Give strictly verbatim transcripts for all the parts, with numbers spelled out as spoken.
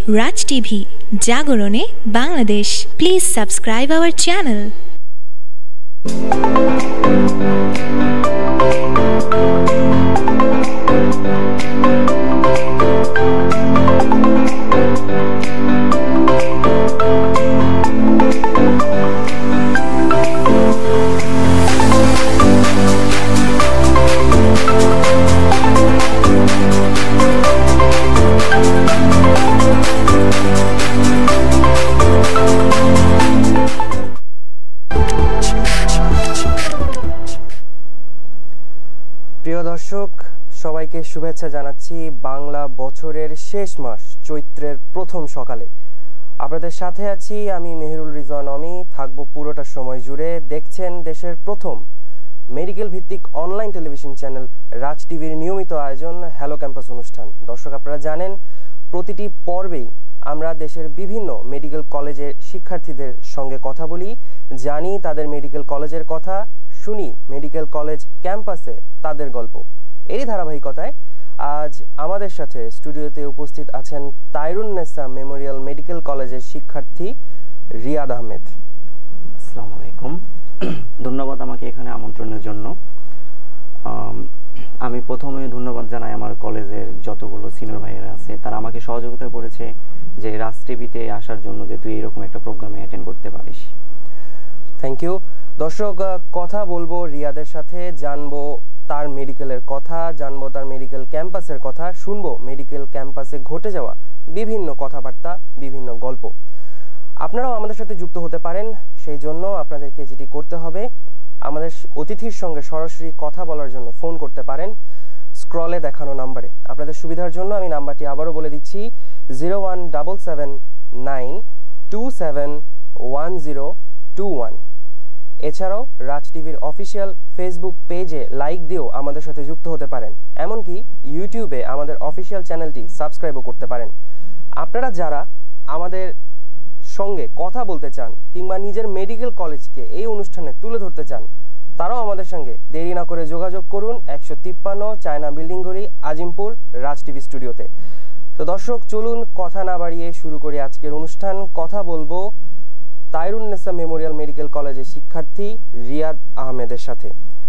রাজ TV, জাগরণে Bangladesh. Please subscribe our channel. প্রিয় দর্শক, সবাইকে শুভেচ্ছা জানাচ্ছি বাংলা বছরের শেষ মাস চৈত্রের প্রথম সকালে। আপনাদের সাথে আছি আমি মেহেরুল রিজওয়ান অমি। থাকবো পুরোটা সময় জুড়ে। দেখছেন দেশের প্রথম মেডিকেল ভিত্তিক অনলাইন টেলিভিশন চ্যানেল রাজ টিভির নিয়মিত আয়োজন হ্যালো ক্যাম্পাস অনুষ্ঠান। দর্শক, আপনারা জানেন প্রতিটি পর্বেই আমরা দেশের বিভিন্ন মেডিকেল কলেজের শিক্ষার্থীদের সঙ্গে কথা বলি, জানি তাদের মেডিকেল কলেজের কথা, শুনি মেডিকেল কলেজ ক্যাম্পাসে তাদের গল্প। এরই ধারাবাহিকতায় আজ আমাদের সাথে স্টুডিওতে উপস্থিত আছেন তাইরুন্নেসা মেমোরিয়াল মেডিকেল কলেজের শিক্ষার্থী রিয়াদ আহমেদ। আসসালামু আলাইকুম, ধন্যবাদ আমাকে এখানে আমন্ত্রণের জন্য। আমি প্রথমে ধন্যবাদ জানাই আমার কলেজের যতগুলো সিনিয়র ভাইয়েরা আছে, তারা আমাকে সহযোগিতা করেছে যে রাজ টিভিতে আসার জন্য, যে তুই এরকম একটা প্রোগ্রামে অ্যাটেন্ড করতে পারিস। Thank you. দর্শক, কথা বলবো রিয়াদের সাথে, জানবো তার মেডিকেলের কথা, জানবো তার মেডিকেল ক্যাম্পাসের কথা, শুনবো মেডিকেল ক্যাম্পাসে ঘটে যাওয়া বিভিন্ন কথাবার্তা, বিভিন্ন গল্প। আপনারাও আমাদের সাথে যুক্ত হতে পারেন। সেই জন্য আপনাদেরকে যেটি করতে হবে, আমাদের অতিথির সঙ্গে সরাসরি কথা বলার জন্য ফোন করতে পারেন স্ক্রলে দেখানো নাম্বারে। আপনাদের সুবিধার জন্য আমি নাম্বারটি আবারও বলে দিচ্ছি, zero one double seven nine two seven one zero two one. এছাড়াও রাজ টিভির অফিসিয়াল ফেসবুক পেজে লাইক দিয়েও আমাদের সাথে যুক্ত হতে পারেন। এমনকি ইউটিউবে আমাদের অফিসিয়াল চ্যানেলটি সাবস্ক্রাইবও করতে পারেন। আপনারা যারা আমাদের সঙ্গে কথা বলতে চান কিংবা নিজের মেডিকেল কলেজকে এই অনুষ্ঠানে তুলে ধরতে চান, তারাও আমাদের সঙ্গে দেরি না করে যোগাযোগ করুন একশো তিপ্পান্ন চায়না বিল্ডিং গলি, আজিমপুর, রাজ টিভি স্টুডিওতে। তো দর্শক, চলুন কথা না বাড়িয়ে শুরু করি আজকের অনুষ্ঠান। কথা বলবো তাইরুন্নেসা মেমোরিয়াল মেডিকেল কলেজের শিক্ষার্থী রিয়াদ আহমেদের সাথে।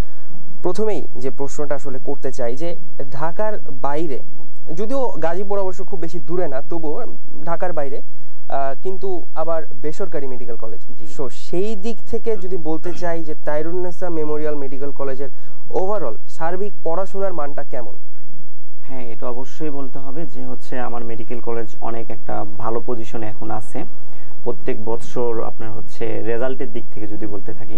প্রথমেই যে প্রশ্নটা আসলে করতে চাই, যে ঢাকার বাইরে, যদিও গাজীপুর অবশ্য খুব বেশি দূরে না, তবুও ঢাকার বাইরে কিন্তু আবার বেসরকারি মেডিকেল কলেজ, সো সেই দিক থেকে যদি বলতে চাই যে তাইরুন্নেসা মেমোরিয়াল মেডিকেল কলেজের ওভারঅল সার্বিক পড়াশোনার মানটা কেমন? হ্যাঁ, এটা অবশ্যই বলতে হবে যে হচ্ছে আমার মেডিকেল কলেজ অনেক একটা ভালো পজিশনে এখন আছে। প্রত্যেক বছর আপনার হচ্ছে রেজাল্টের দিক থেকে যদি বলতে থাকি,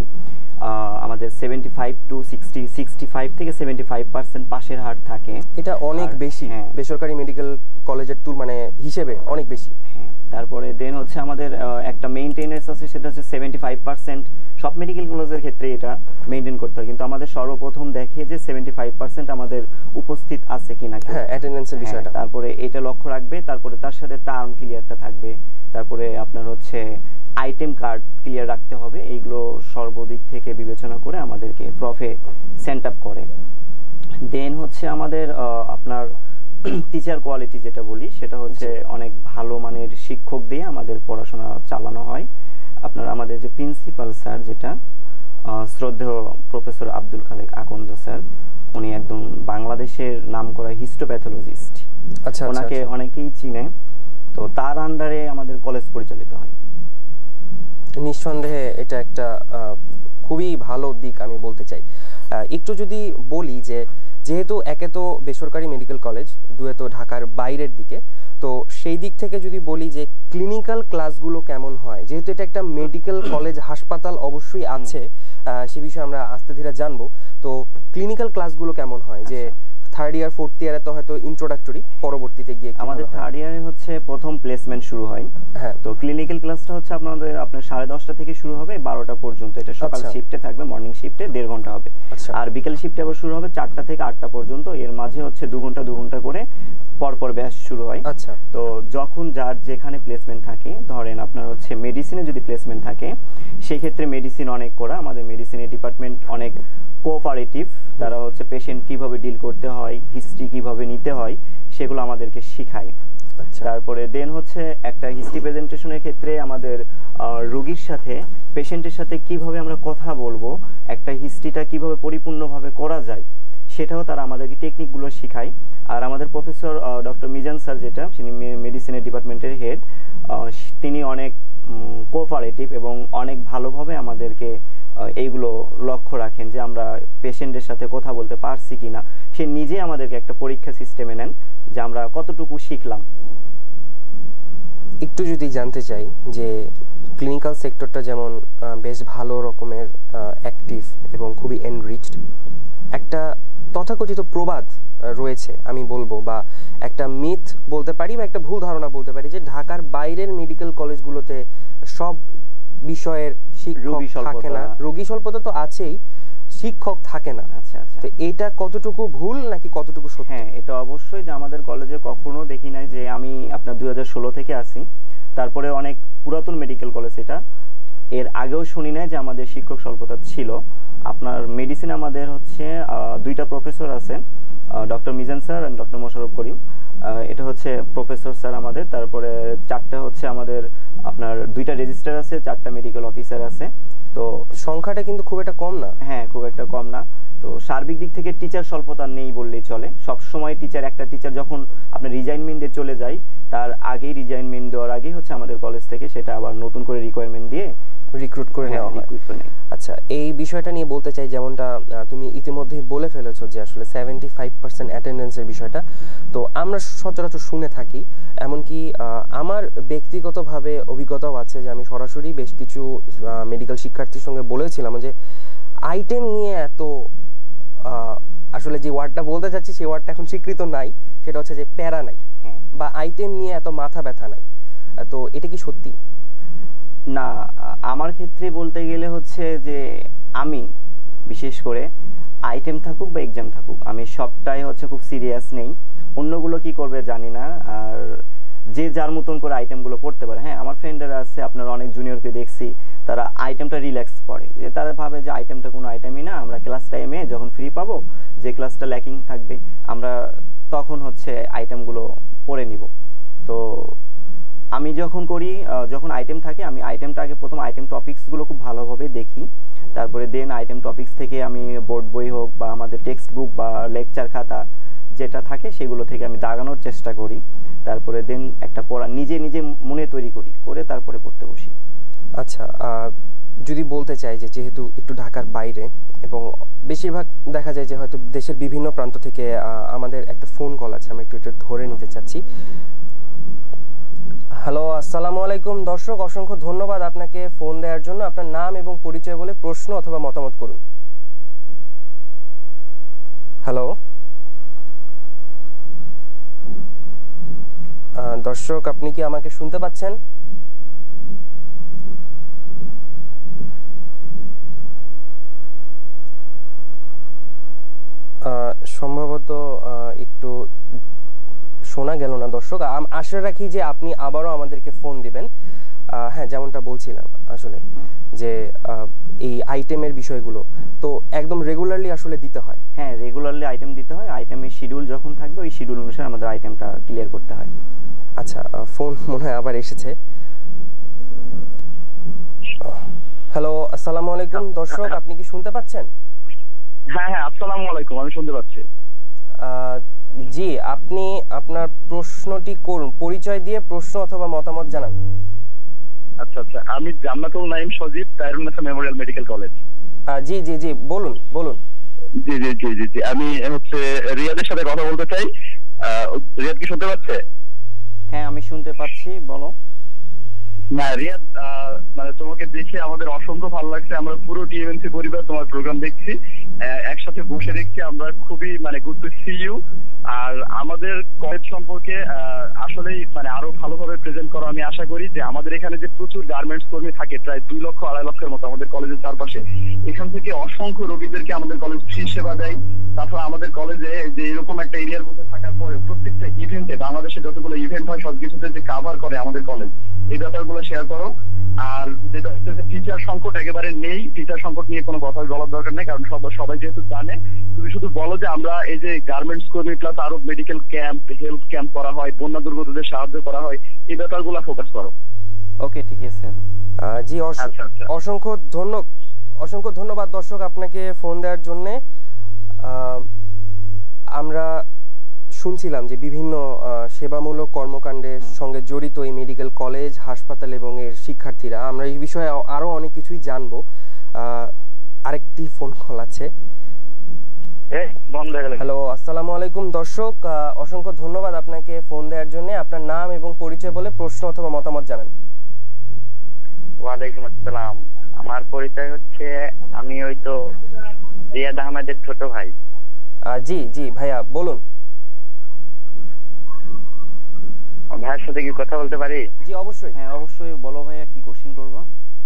আমাদের seventy five to sixty sixty five থেকে সেভেন্টি ফাইভ পার্সেন্ট পাশের হার থাকে। এটা অনেক বেশি বেসরকারি মেডিকেল কলেজের তুল মানে হিসেবে অনেক বেশি। হ্যাঁ, তারপরে দেন হচ্ছে আমাদের একটা মেইনটেনেন্স আছে, সেটা হচ্ছে সেভেন্টি ফাইভ পার্সেন্ট। সব মেডিকেল কলেজের ক্ষেত্রে এটা মেনটেন করতে হয়, কিন্তু আমাদের সর্বপ্রথম দেখে যে সেভেন্টি ফাইভ পার্সেন্ট আমাদের উপস্থিত আছে কিনা। হ্যাঁ, অ্যাটেন্ডেন্সের বিষয়টা। তারপরে এটা লক্ষ্য রাখবে, তারপরে তার সাথে টার্ম ক্লিয়ারটা থাকবে, তারপরে আপনার হচ্ছে আইটেম কার্ড ক্লিয়ার রাখতে হবে। এইগুলো সর্বদিক থেকে বিবেচনা করে আমাদেরকে প্রফে সেন্ট আপ করে। দেন হচ্ছে আমাদের আপনার টিচার কোয়ালিটি যেটা বলি, সেটা হচ্ছে অনেক ভালো মানের শিক্ষক দিয়ে আমাদের পড়াশোনা চালানো হয়। আপনার আমাদের যে প্রিন্সিপাল স্যার, যেটা শ্রদ্ধেয় প্রফেসর আব্দুল খালেক আকন্দ স্যার, উনি একদম বাংলাদেশের নামকরা হিস্টোপ্যাথোলজিস্ট। আচ্ছা, ওনাকে অনেকেই চিনে। তো তার আন্ডারে আমাদের কলেজ পরিচালিত হয়। নিঃসন্দেহে এটা একটা খুবই ভালো দিক আমি বলতে চাই। একটু যদি বলি যে যেহেতু একে তো বেসরকারি মেডিকেল কলেজ, দুয়ে তো ঢাকার বাইরের দিকে, তো সেই দিক থেকে যদি বলি যে ক্লিনিক্যাল ক্লাসগুলো কেমন হয়, যেহেতু এটা একটা মেডিকেল কলেজ, হাসপাতাল অবশ্যই আছে, সে বিষয়ে আমরা আস্তে ধীরে জানবো। তো ক্লিনিক্যাল ক্লাসগুলো কেমন হয়, যে থার্ড ইয়ার ফোর্থ ইয়ারে তো হয়তো ইন্ট্রোডাক্টরি, পরবর্তীতে গিয়ে আমাদের থার্ড ইয়ারে হচ্ছে প্রথম প্লেসমেন্ট শুরু হয়। হ্যাঁ, তো ক্লিনিক্যাল ক্লাসটা হচ্ছে আপনাদের আপনার সাড়ে দশটা থেকে শুরু হবে বারোটা পর্যন্ত। এটা সকাল শিফটে থাকবে, মর্নিং শিফটে দেড় ঘন্টা হবে। আর বিকেল শিফটে আবার শুরু হবে চারটা থেকে আটটা পর্যন্ত। এর মাঝে হচ্ছে দু ঘন্টা দু ঘন্টা করে পরপর ব্যাচ শুরু হয়। আচ্ছা, তো যখন যার যেখানে প্লেসমেন্ট থাকে, ধরেন আপনার হচ্ছে মেডিসিনে যদি প্লেসমেন্ট থাকে, সেই ক্ষেত্রে মেডিসিন অনেক করা, আমাদের মেডিসিনের ডিপার্টমেন্ট অনেক কোঅপারেটিভ। তারা হচ্ছে পেশেন্ট কিভাবে ডিল করতে হয়, হিস্ট্রি কিভাবে নিতে হয়, সেগুলো আমাদেরকে শেখায়। তারপরে দেন হচ্ছে একটা হিস্ট্রি প্রেজেন্টেশনের ক্ষেত্রে আমাদের রোগীর সাথে পেশেন্টের সাথে কিভাবে আমরা কথা বলবো, একটা হিস্ট্রিটা কিভাবে পরিপূর্ণভাবে করা যায় সেটাও তারা আমাদেরকে টেকনিকগুলো শেখায়। আর আমাদের প্রফেসর ডক্টর মিজান স্যার, যেটা তিনি মেডিসিনের ডিপার্টমেন্টের হেড, তিনি অনেক কোঅপারেটিভ এবং অনেক ভালোভাবে আমাদেরকে এইগুলো লক্ষ্য রাখেন যে আমরা পেশেন্টের সাথে কথা বলতে পারছি কিনা। সে নিজে আমাদেরকে একটা পরীক্ষা সিস্টেমে নেন যে আমরা কতটুকু শিখলাম। একটু যদি জানতে চাই যে ক্লিনিক্যাল সেক্টরটা যেমন বেশ ভালো রকমের অ্যাক্টিভ এবং খুবই এনরিচড, একটা তথাকথিত প্রবাদ রয়েছে আমি বলবো, বা একটা মিথ বলতে পারি বা একটা ভুল ধারণা বলতে পারি, যে ঢাকার বাইরের মেডিকেল কলেজগুলোতে সব বিষয়ের শিক্ষক থাকে না, রোগী স্বল্পতা তো আছেই, শিক্ষক থাকে না। আচ্ছা আচ্ছা, তো এটা কতটুকু ভুল নাকি কতটুকু সত্য? হ্যাঁ, এটা অবশ্যই যে আমাদের কলেজে কখনো দেখি নাই যে, আমি আপনার দুই হাজার ষোলো থেকে আসি, তারপরে অনেক পুরাতন মেডিকেল কলেজ এটা, এর আগেও শুনি নাই যে আমাদের শিক্ষক স্বল্পতা ছিল। আপনার মেডিসিন আমাদের হচ্ছে দুইটা প্রফেসর আছেন, doctor Mizan sir and doctor Mosharraf Karim, এটা হচ্ছে প্রফেসর স্যার আমাদের। তারপরে চারটা হচ্ছে আমাদের আপনার দুইটা রেজিস্ট্রার আছে, চারটা মেডিকেল অফিসার আছে। তো সংখ্যাটা কিন্তু খুব একটা কম না। হ্যাঁ, খুব একটা কম না। তো সার্বিক দিক থেকে টিচার স্বল্পতা নেই বললেই চলে। সব সময় টিচার, একটা টিচার যখন আপনার রিজাইনমেন্ট দিয়ে চলে যায়, তার আগেই রিজাইনমেন্ট দেওয়ার আগেই হচ্ছে আমাদের কলেজ থেকে সেটা আবার নতুন করে রিকোয়ারমেন্ট দিয়ে রিক্রুট করে নেওয়া হয়। আচ্ছা, এই বিষয়টা নিয়ে বলতে চাই, যেমনটা তুমি ইতিমধ্যেই বলে ফেলেছো যে আসলে সেভেন্টি ফাইভ পার্সেন্ট অ্যাটেন্ডেন্সের বিষয়টা তো আমরা সচরাচর শুনে থাকি। এমনকি আমার ব্যক্তিগতভাবে অভিজ্ঞতাও আছে যে আমি সরাসরি বেশ কিছু মেডিকেল শিক্ষার্থীর সঙ্গে বলেছিলাম যে আইটেম নিয়ে এত, আসলে যে ওয়ার্ডটা বলতে চাচ্ছি সেই ওয়ার্ডটা এখন স্বীকৃত নাই, সেটা হচ্ছে যে প্যারা নাই বা আইটেম নিয়ে এত মাথা ব্যথা নাই। তো এটা কি সত্যি? না, আমার ক্ষেত্রে বলতে গেলে হচ্ছে যে আমি বিশেষ করে আইটেম থাকুক বা এক্সাম থাকুক, আমি সবটাই হচ্ছে খুব সিরিয়াস নেই। অন্যগুলো কি করবে জানি না, আর যে যার মতন করে আইটেমগুলো পড়তে পারে। হ্যাঁ, আমার ফ্রেন্ডরা আছে, আপনার অনেক জুনিয়রকে দেখছি, তারা আইটেমটা রিল্যাক্স পড়ে, যে তারা ভাবে যে আইটেমটা কোনো আইটেমই না, আমরা ক্লাস টাইমে যখন ফ্রি পাবো, যে ক্লাসটা ল্যাকিং থাকবে আমরা তখন হচ্ছে আইটেমগুলো পড়ে নিব। তো আমি যখন করি, যখন আইটেম থাকে, আমি আইটেমটা আগে প্রথম আইটেম টপিকসগুলো খুব ভালোভাবে দেখি, তারপরে দেন আইটেম টপিকস থেকে আমি বোর্ড বই হোক বা আমাদের টেক্সট বুক বা লেকচার খাতা যেটা থাকে সেগুলো থেকে আমি দাগানোর চেষ্টা করি, তারপরে দেন একটা পড়া নিজে নিজে মনে তৈরি করি, করে তারপরে পড়তে বসি। আচ্ছা, যদি বলতে চাই যে যেহেতু একটু ঢাকার বাইরে এবং বেশিরভাগ দেখা যায় যে হয়তো দেশের বিভিন্ন প্রান্ত থেকে আমাদের একটা ফোন কল আছে, আমি একটু এটা ধরে নিতে চাচ্ছি। হ্যালো, আসসালামু আলাইকুম দর্শক, অসংখ্য ধন্যবাদ আপনাকে ফোন দেওয়ার জন্য। আপনার নাম এবং পরিচয় বলে প্রশ্ন অথবা মতামত করুন। হ্যালো দর্শক, আপনি কি আমাকে শুনতে পাচ্ছেন? সম্ভবত একটু শোনা গেল না দর্শক। আশা রাখি যে আপনি আবারও আমাদেরকে ফোন দিবেন। হ্যাঁ, যেমনটা বলছিলাম আসলে যে এই আইটেমের বিষয়গুলো তো একদম রেগুলারলি আসলে দিতে হয়। হ্যাঁ, রেগুলারলি আইটেম দিতে হয়। আইটেমের শিডিউল যখন থাকবে ওই শিডিউল অনুসারে আমাদের আইটেমটা ক্লিয়ার করতে হয়। আচ্ছা, ফোন মনে হয় আবার এসেছে। হ্যালো, আসসালামু আলাইকুম দর্শক, আপনি কি শুনতে পাচ্ছেন? হ্যাঁ হ্যাঁ, আসসালামু আলাইকুম, আমি শুনতে পাচ্ছি। জি, আপনি আপনার প্রশ্নটি করুন, পরিচয় দিয়ে প্রশ্ন অথবা মতামত জানান। আচ্ছা আচ্ছা, আমি Jannatul Naim Sajib, Tairunnessa memorial medical college. জি জি জি, বলুন বলুন। জি জি জি জি জি আমি হচ্ছে রিয়াদের সাথে কথা বলতে চাই। রিয়াদ কি শুনতে পাচ্ছে? হ্যাঁ, আমি শুনতে পাচ্ছি, বলো। না রিয়াদ, মানে তোমাকে দেখে আমাদের অসংখ্য ভালো লাগছে। আমরা পুরো টিএমএনসি পরিবার তোমার প্রোগ্রাম দেখছি, একসাথে বসে দেখছি, আমরা খুবই মানে গুড টু সি ইউ। আর আমাদের কলেজ সম্পর্কে আসলেই মানে আরো ভালোভাবে প্রেজেন্ট করো আমি আশা করি। যে আমাদের এখানে যে প্রচুর গার্মেন্টস কর্মী থাকে, প্রায় দুই লক্ষ আড়াই লক্ষের মতো আমাদের কলেজের চারপাশে, এখান থেকে অসংখ্য রোগীদেরকে আমাদের কলেজ ফ্রি সেবা দেয়। তারপর আমাদের কলেজে যে এরকম একটা এরিয়ার মধ্যে থাকার পরে প্রত্যেকটা ইভেন্টে, বাংলাদেশে যতগুলো ইভেন্ট হয় সবকিছুতে যে কাভার করে আমাদের কলেজ, এই ব্যাপারগুলো গুলো শেয়ার করো। আর যেটা হচ্ছে টিচার সংকট একেবারে নেই, টিচার সংকট নিয়ে কোনো কথা বলার দরকার নেই, কারণ সবাই যেহেতু জানে। তুমি শুধু বলো যে আমরা এই যে গার্মেন্টস কর্মী প্লাস আরো মেডিকেল ক্যাম্প, হেলথ ক্যাম্প করা হয়, বন্যা দুর্গতদের সাহায্য করা হয়, এই ব্যাপারগুলো ফোকাস করো। ওকে, ঠিক আছে। জি, অসংখ্য ধন্যবাদ, অসংখ্য ধন্যবাদ দর্শক আপনাকে ফোন দেওয়ার জন্য। আমরা শুনছিলাম যে বিভিন্ন সেবামূলক কর্মকাণ্ডের সঙ্গে জড়িত এই মেডিকেল কলেজ, হাসপাতাল এবং এর শিক্ষার্থীরা। আমরা এই বিষয়ে আরো অনেক কিছুই জানবো। আরেকটি ফোন কল আছে। হ্যালো, আসসালামু আলাইকুম দর্শক, অসংখ্য ধন্যবাদ আপনাকে ফোন দেওয়ার জন্য। আপনার নাম এবং পরিচয় বলে প্রশ্ন অথবা মতামত জানান। ওয়ালাইকুম আসসালাম, আমার পরিচয় হচ্ছে, আমি ওই তো রিয়াদ আহমেদের ছোট ভাই। জি জি ভাইয়া বলুন। ভাইয়ের সাথে কি কথা বলতে পারি? জি অবশ্যই। হ্যাঁ অবশ্যই, বলো ভাইয়া, কি কোশ্চেন করবা?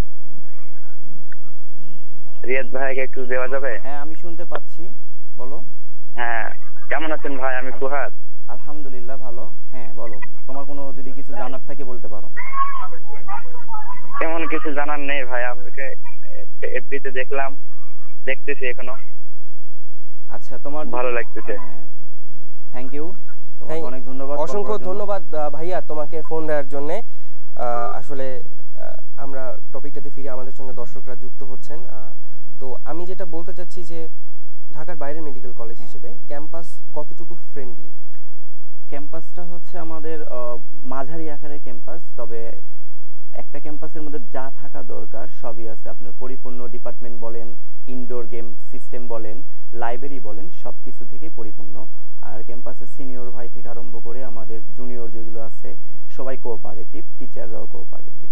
রিয়াদ ভাইকে একটু দেওয়া যাবে? হ্যাঁ আমি শুনতে পাচ্ছি, বলো। হ্যাঁ, কেমন আছেন ভাই? আমি ফুহাদ। আলহামদুলিল্লাহ ভালো। হ্যাঁ বলো, তোমার কোনো যদি কিছু জানার থাকে বলতে পারো। তেমন কিছু জানার নেই ভাই, আপনাকে এফবিতে দেখলাম, দেখতেছি এখনো। আচ্ছা, তোমার ভালো লাগতেছে। থ্যাংক ইউ, অনেক ধন্যবাদ। অসংখ্য ধন্যবাদ ভাইয়া তোমাকে ফোন দেওয়ার জন্য। আসলে আমরা টপিকটাতে ফিরে আমাদের সঙ্গে দর্শকরা যুক্ত হচ্ছেন। তো আমি যেটা বলতে চাচ্ছি যে ঢাকার বাইরের মেডিকেল কলেজ হিসেবে ক্যাম্পাস কতটুকু ফ্রেন্ডলি? ক্যাম্পাসটা হচ্ছে আমাদের মাঝারি আকারের ক্যাম্পাস, তবে একটা ক্যাম্পাসের মধ্যে যা থাকা দরকার সবই আছে। আপনার পরিপূর্ণ ডিপার্টমেন্ট বলেন, ইনডোর গেম সিস্টেম বলেন, লাইব্রেরি বলেন, সব কিছু থেকেই পরিপূর্ণ। আর ক্যাম্পাসের সিনিয়র ভাই থেকে আরম্ভ করে আমাদের জুনিয়র যেগুলো আছে সবাই কোঅপারেটিভ, টিচাররাও কোঅপারেটিভ।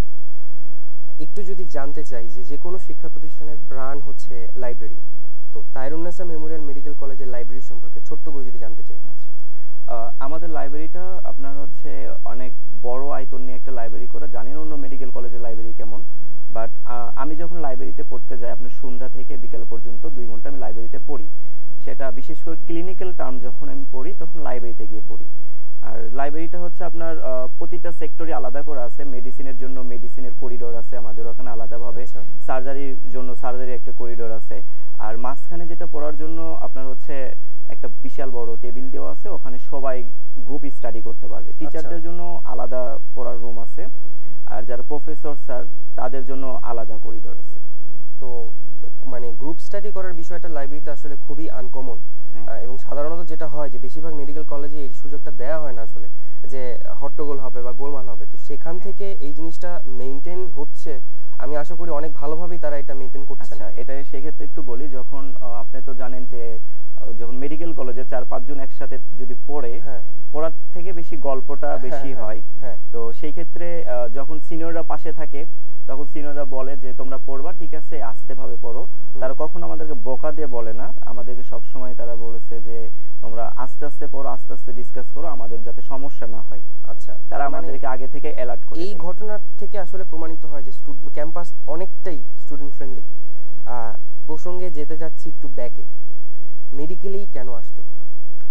একটু যদি জানতে চাই যে যে কোনো শিক্ষা প্রতিষ্ঠানের প্রাণ হচ্ছে লাইব্রেরি, তো তাইরুন্নেসা মেমোরিয়াল মেডিকেল কলেজের লাইব্রেরি সম্পর্কে ছোট্ট করে যদি জানতে চাই। আচ্ছা, আমাদের লাইব্রেরিটা আপনার হচ্ছে অনেক বড় আয়তন নিয়ে একটা লাইব্রেরি করা। জানি না অন্য মেডিকেল কলেজের লাইব্রেরি কেমন, বাট আমি যখন লাইব্রেরিতে পড়তে যাই আপনার সন্ধ্যা থেকে বিকেল পর্যন্ত দুই ঘন্টা আমি লাইব্রেরিতে পড়ি। সেটা বিশেষ করে ক্লিনিক্যাল টার্ম যখন আমি পড়ি তখন লাইব্রেরিতে গিয়ে পড়ি। আর লাইব্রেরিটা হচ্ছে আপনার প্রতিটা সেক্টরে আলাদা করে আছে। মেডিসিনের জন্য মেডিসিনের করিডোর আছে আমাদের ওখানে আলাদাভাবে, সার্জারির জন্য সার্জারি একটা করিডোর আছে। আর মাঝখানে যেটা পড়ার জন্য আপনার হচ্ছে একটা বিশাল বড় টেবিল দেওয়া আছে, ওখানে সবাই গ্রুপ স্টাডি করতে পারবে। টিচারদের জন্য আলাদা পড়ার রুম আছে, আর যারা প্রফেসর স্যার তাদের জন্য আলাদা করিডোর আছে। তো মানে গ্রুপ স্টাডি করার বিষয়টা লাইব্রেরিতে আসলে খুবই আনকমন, এবং সাধারণত যেটা হয় যে বেশিরভাগ মেডিকেল কলেজে এই সুযোগটা দেওয়া হয় না আসলে, যে হট্টগোল হবে বা গোলমাল হবে। তো সেখান থেকে এই জিনিসটা মেইনটেইন হচ্ছে, আমি আশা করি অনেক ভালোভাবেই তারা এটা মেইনটেইন করছে। আচ্ছা, এটা সেক্ষেত্রে একটু বলি, যখন আপনি তো জানেন যে যখন মেডিকেল কলেজে চার পাঁচজন একসাথে যদি পড়ে, পড়ার থেকে বেশি গল্পটা বেশি হয়। তো সেই ক্ষেত্রে যখন সিনিয়ররা পাশে থাকে তখন সিনিয়ররা বলে যে তোমরা পড়বা, ঠিক আছে, আস্তে ভাবে পড়ো। তারা কখনো আমাদেরকে বকা দিয়ে বলে না, আমাদেরকে সব সময় তারা বলেছে যে তোমরা আস্তে আস্তে পড়ো, আস্তে আস্তে ডিসকাস করো, আমাদের যাতে সমস্যা না হয়। আচ্ছা, তারা আমাদেরকে আগে থেকে অ্যালার্ট করে। এই ঘটনা থেকে আসলে প্রমাণিত হয় যে ক্যাম্পাস অনেকটাই স্টুডেন্ট ফ্রেন্ডলি। প্রসঙ্গে যেতে যাচ্ছি একটু ব্যাকে, মেডিকেলেই কেন আসতে হলো?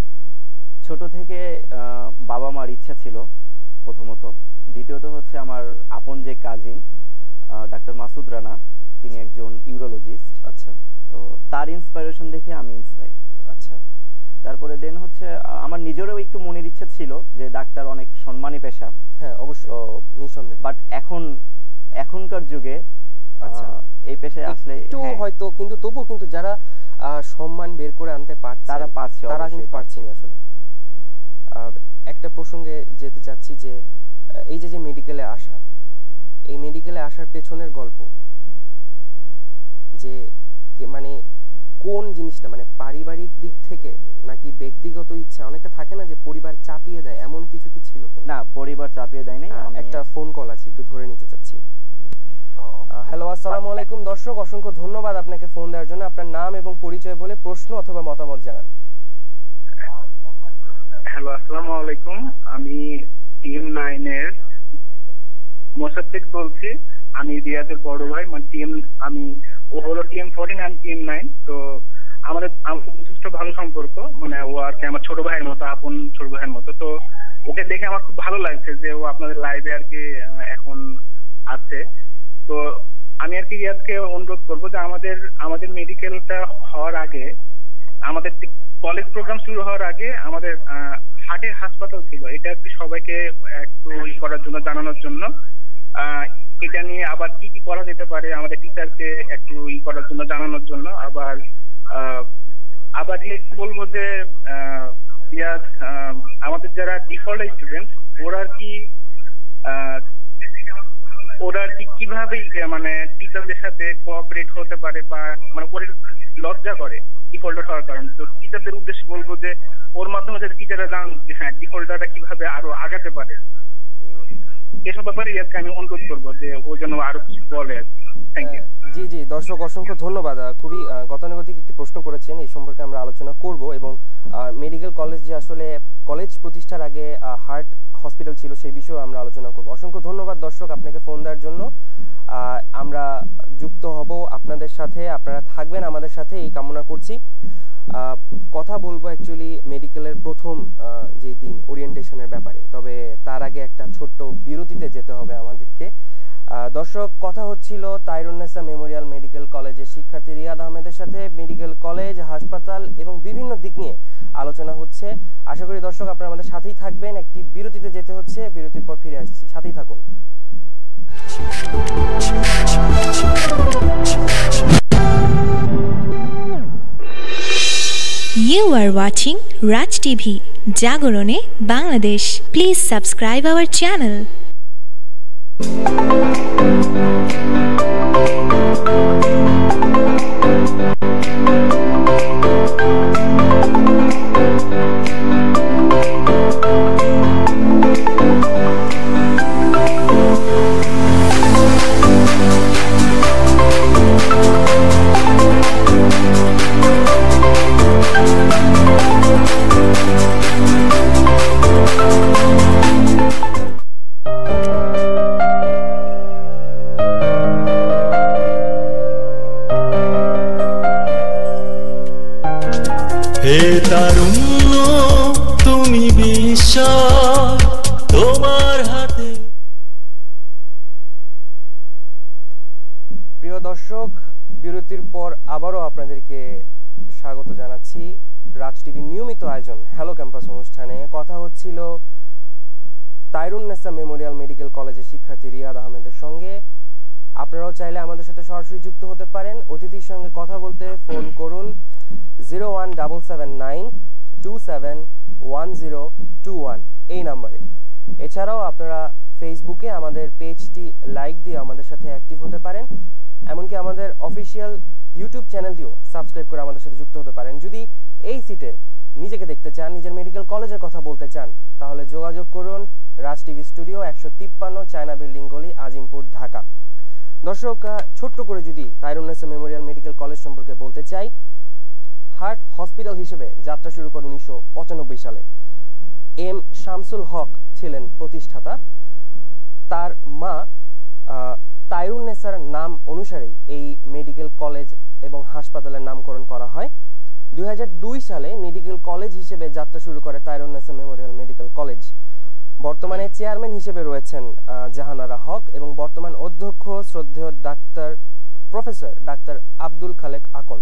ছোট থেকে বাবা মার ইচ্ছা ছিল প্রথমত, দ্বিতীয়ত হচ্ছে আমার আপন যে কাজিন ডাক্তার মাসুদ রানা, তিনি একজন ইউরোলজিস্ট। আচ্ছা, তো তার ইন্সপাইরেশন দেখে আমি ইন্সপায়ার্ড। আচ্ছা, তারপরে দেন হচ্ছে আমার নিজেরও একটু মনের ইচ্ছা ছিল যে ডাক্তার অনেক সম্মানী পেশা। হ্যাঁ অবশ্যই, নিঃসন্দেহে। বাট এখন এখনকার যুগে আচ্ছা এই পেশায় আসলে একটু হয়তো, কিন্তু তবুও কিন্তু যারা সম্মান বের করে আনতে পারছে তারা পারছে, তারা কিন্তু পারছে না আসলে। একটা প্রসঙ্গে যেতে চাচ্ছি যে এই যে যে মেডিকেলে আসা, এই মেডিকেলে আসার পেছনের গল্প, যে মানে কোন জিনিসটা, মানে পারিবারিক দিক থেকে নাকি ব্যক্তিগত ইচ্ছা? অনেকটা থাকে না যে পরিবার চাপিয়ে দেয়, এমন কিছু কি ছিল? না, পরিবার চাপিয়ে দেয় নাই। একটা ফোন কল আছে, একটু ধরে নিতে চাচ্ছি। হ্যালো, আসসালামু আলাইকুম দর্শক, অসংখ্য ধন্যবাদ আপনাকে ফোন দেওয়ার জন্য। আপনার নাম এবং পরিচয় বলে প্রশ্ন অথবা মতামত জানান। হ্যালো, আসসালামু আলাইকুম, আমি টিম নাইন এর মোসাদ্দেক বলছি। আমি রিয়াদের বড় ভাই, মানে টিম আমি ও হলো টিম ফোরটিন আমি টিম নাইন। তো আমাদের আমাদের যথেষ্ট ভালো সম্পর্ক, মানে ও আর কি আমার ছোট ভাইয়ের মতো, আপন ছোট ভাইয়ের মতো। তো ওকে দেখে আমার খুব ভালো লাগছে যে ও আপনাদের লাইভে আর কি এখন আছে। তো আমি আর কি রিয়াদকে অনুরোধ করবো যে আমাদের আমাদের মেডিকেলটা হওয়ার আগে, আমাদের কলেজ প্রোগ্রাম শুরু হওয়ার আগে আমাদের হার্টের হাসপাতাল ছিল, এটা একটু সবাইকে একটু ই করার জন্য, জানানোর জন্য, আহ এটা নিয়ে আবার কি কি করা যেতে পারে আমাদের টিচারকে একটু ই করার জন্য, জানানোর জন্য। আবার আহ আবার বলবো যে আহ রিয়াদ, আমাদের যারা ডিফল্ট স্টুডেন্ট ওরা কি আহ ওরা কি কিভাবে মানে টিচারদের সাথে কোঅপারেট হতে পারে, বা মানে ওরা লজ্জা করে ডিফল্টার হওয়ার কারণে। তো টিচারদের উদ্দেশ্যে বলবো যে ওর মাধ্যমে যাতে টিচাররা জান যে হ্যাঁ ডিফল্টাররা কিভাবে আরো আগাতে পারে। এসব ব্যাপারে ইয়াদকে আমি অনুরোধ করবো যে ও যেন আরো কিছু বলে। Thank you. জি জি দর্শক, অসংখ্য ধন্যবাদ। খুবই গতানুগতিক একটি প্রশ্ন করেছেন, এই সম্পর্কে আমরা আলোচনা করব। এবং মেডিকেল কলেজ যে আসলে কলেজ প্রতিষ্ঠার আগে হার্ট হসপিটাল ছিল সেই বিষয়েও আমরা আলোচনা করব। অসংখ্য ধন্যবাদ দর্শক আপনাকে ফোন দেওয়ার জন্য। আমরা যুক্ত হব আপনাদের সাথে, আপনারা থাকবেন আমাদের সাথে এই কামনা করছি। কথা বলবো অ্যাকচুয়ালি মেডিকেলের প্রথম যে দিন ওরিয়েন্টেশনের ব্যাপারে, তবে তার আগে একটা ছোট্ট বিরতিতে যেতে হবে আমাদেরকে। দর্শক, কথা হচ্ছিল তাইরুন্নেসা মেমোরিয়াল মেডিকেল কলেজের শিক্ষার্থী রিয়াদ আহমেদের সাথে। মেডিকেল কলেজ, হাসপাতাল এবং বিভিন্ন দিক নিয়ে আলোচনা হচ্ছে। আশা করি দর্শক আপনারা আমাদের সাথেই থাকবেন। একটি বিরতিতে যেতে হচ্ছে, বিরতির পর ফিরে আসছি, সাথেই থাকুন। You are watching Raj T V, Jagorone, Bangladesh. Please subscribe our channel. হে তারুণ্য তুমি বিশ্বাস তোমার হাতে। প্রিয় দর্শক, বিরতির পর আবারও আপনাদেরকে স্বাগত জানাচ্ছি রাজ টিভির নিয়মিত আয়োজন হ্যালো ক্যাম্পাস অনুষ্ঠানে। কথা হচ্ছিল তাইরুন্নেসা মেমোরিয়াল মেডিকেল কলেজের শিক্ষার্থী রিয়াদ আহমেদের সঙ্গে। আপনারাও চাইলে আমাদের সাথে সরাসরি যুক্ত হতে পারেন। অতিথির সঙ্গে কথা বলতে ফোন করুন zero one double seven nine two seven one zero two one এই নাম্বারে। এছাড়াও আপনারা ফেসবুকে আমাদের পেজটি লাইক দিয়ে আমাদের সাথে অ্যাক্টিভ হতে পারেন। এমনকি আমাদের অফিসিয়াল ইউটিউব চ্যানেলটিও সাবস্ক্রাইব করে আমাদের সাথে যুক্ত হতে পারেন। যদি এই সিটে নিজেকে দেখতে চান, নিজের মেডিকেল কলেজের কথা বলতে চান, তাহলে যোগাযোগ করুন রাজ টিভি স্টুডিও, একশো তিপ্পান্ন চায়না বিল্ডিং গলি, আজিমপুর, ঢাকা। দর্শক, ছোট্ট করে যদি তাইরুন্নেসা মেমোরিয়াল মেডিকেল কলেজ সম্পর্কে বলতে চাই, হার্ট হসপিটাল হিসেবে যাত্রা শুরু করে উনিশশো পঁচানব্বই সালে। এম শামসুল হক ছিলেন প্রতিষ্ঠাতা। তার মা তাইরুন্নেসার নাম অনুসারেই এই মেডিকেল কলেজ এবং হাসপাতালের নামকরণ করা হয়। দুই হাজার দুই সালে মেডিকেল কলেজ হিসেবে যাত্রা শুরু করে তাইরুন্নেসা মেমোরিয়াল মেডিকেল কলেজ। বর্তমানে চেয়ারম্যান হিসেবে রয়েছেন জাহানারা হক এবং বর্তমান অধ্যক্ষ শ্রদ্ধেয় doctor professor doctor Abdul Khalek Akanda.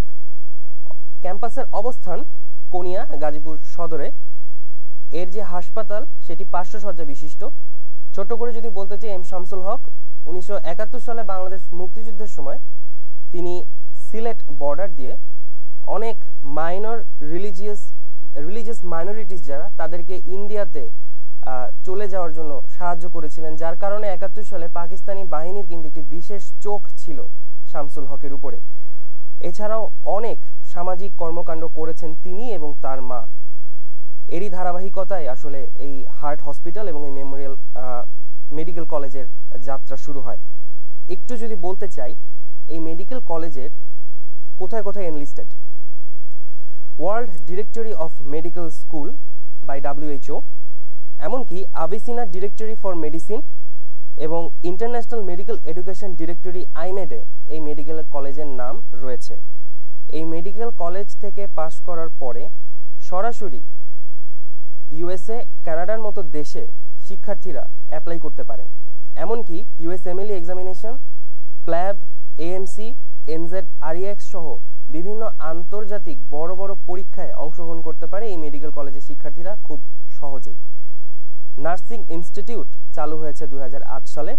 ক্যাম্পাসের অবস্থান কোনিয়া, গাজীপুর সদরে। এর যে হাসপাতাল সেটি পাঁচশো শয্যা বিশিষ্ট। ছোট করে যদি বলতে চাই, এম শামসুল হক উনিশশো একাত্তর সালে বাংলাদেশ মুক্তিযুদ্ধের সময় তিনি সিলেট বর্ডার দিয়ে অনেক মাইনর রিলিজিয়াস রিলিজিয়াস মাইনরিটিস যারা, তাদেরকে ইন্ডিয়াতে চলে যাওয়ার জন্য সাহায্য করেছিলেন, যার কারণে একাত্তর সালে পাকিস্তানি বাহিনীর কিন্তু একটি বিশেষ চোখ ছিল শামসুল হকের উপরে। এছাড়াও অনেক সামাজিক কর্মকাণ্ড করেছেন তিনি এবং তার মা। এরই ধারাবাহিকতায় আসলে এই হার্ট হসপিটাল এবং এই মেমোরিয়াল মেডিকেল কলেজের যাত্রা শুরু হয়। একটু যদি বলতে চাই, এই মেডিকেল কলেজের কোথায় কোথায় enlisted: world directory of medical school by WHO, এমনকি আভিসিনা ডিরেক্টরি ফর মেডিসিন এবং ইন্টারন্যাশনাল মেডিকেল এডুকেশন ডিরেক্টরি আইমেডে এই মেডিকেল কলেজের নাম রয়েছে। এই মেডিকেল কলেজ থেকে পাশ করার পরে সরাসরি ইউএসএ, কানাডার মতো দেশে শিক্ষার্থীরা অ্যাপ্লাই করতে পারেন। এমনকি USMLE examination, PLAB, AMC, NZ, REX সহ বিভিন্ন আন্তর্জাতিক বড় বড় পরীক্ষায় অংশগ্রহণ করতে পারে এই মেডিকেল কলেজের শিক্ষার্থীরা খুব সহজেই। নার্সিং ইনস্টিটিউট চালু হয়েছে দুই হাজার আট সালে।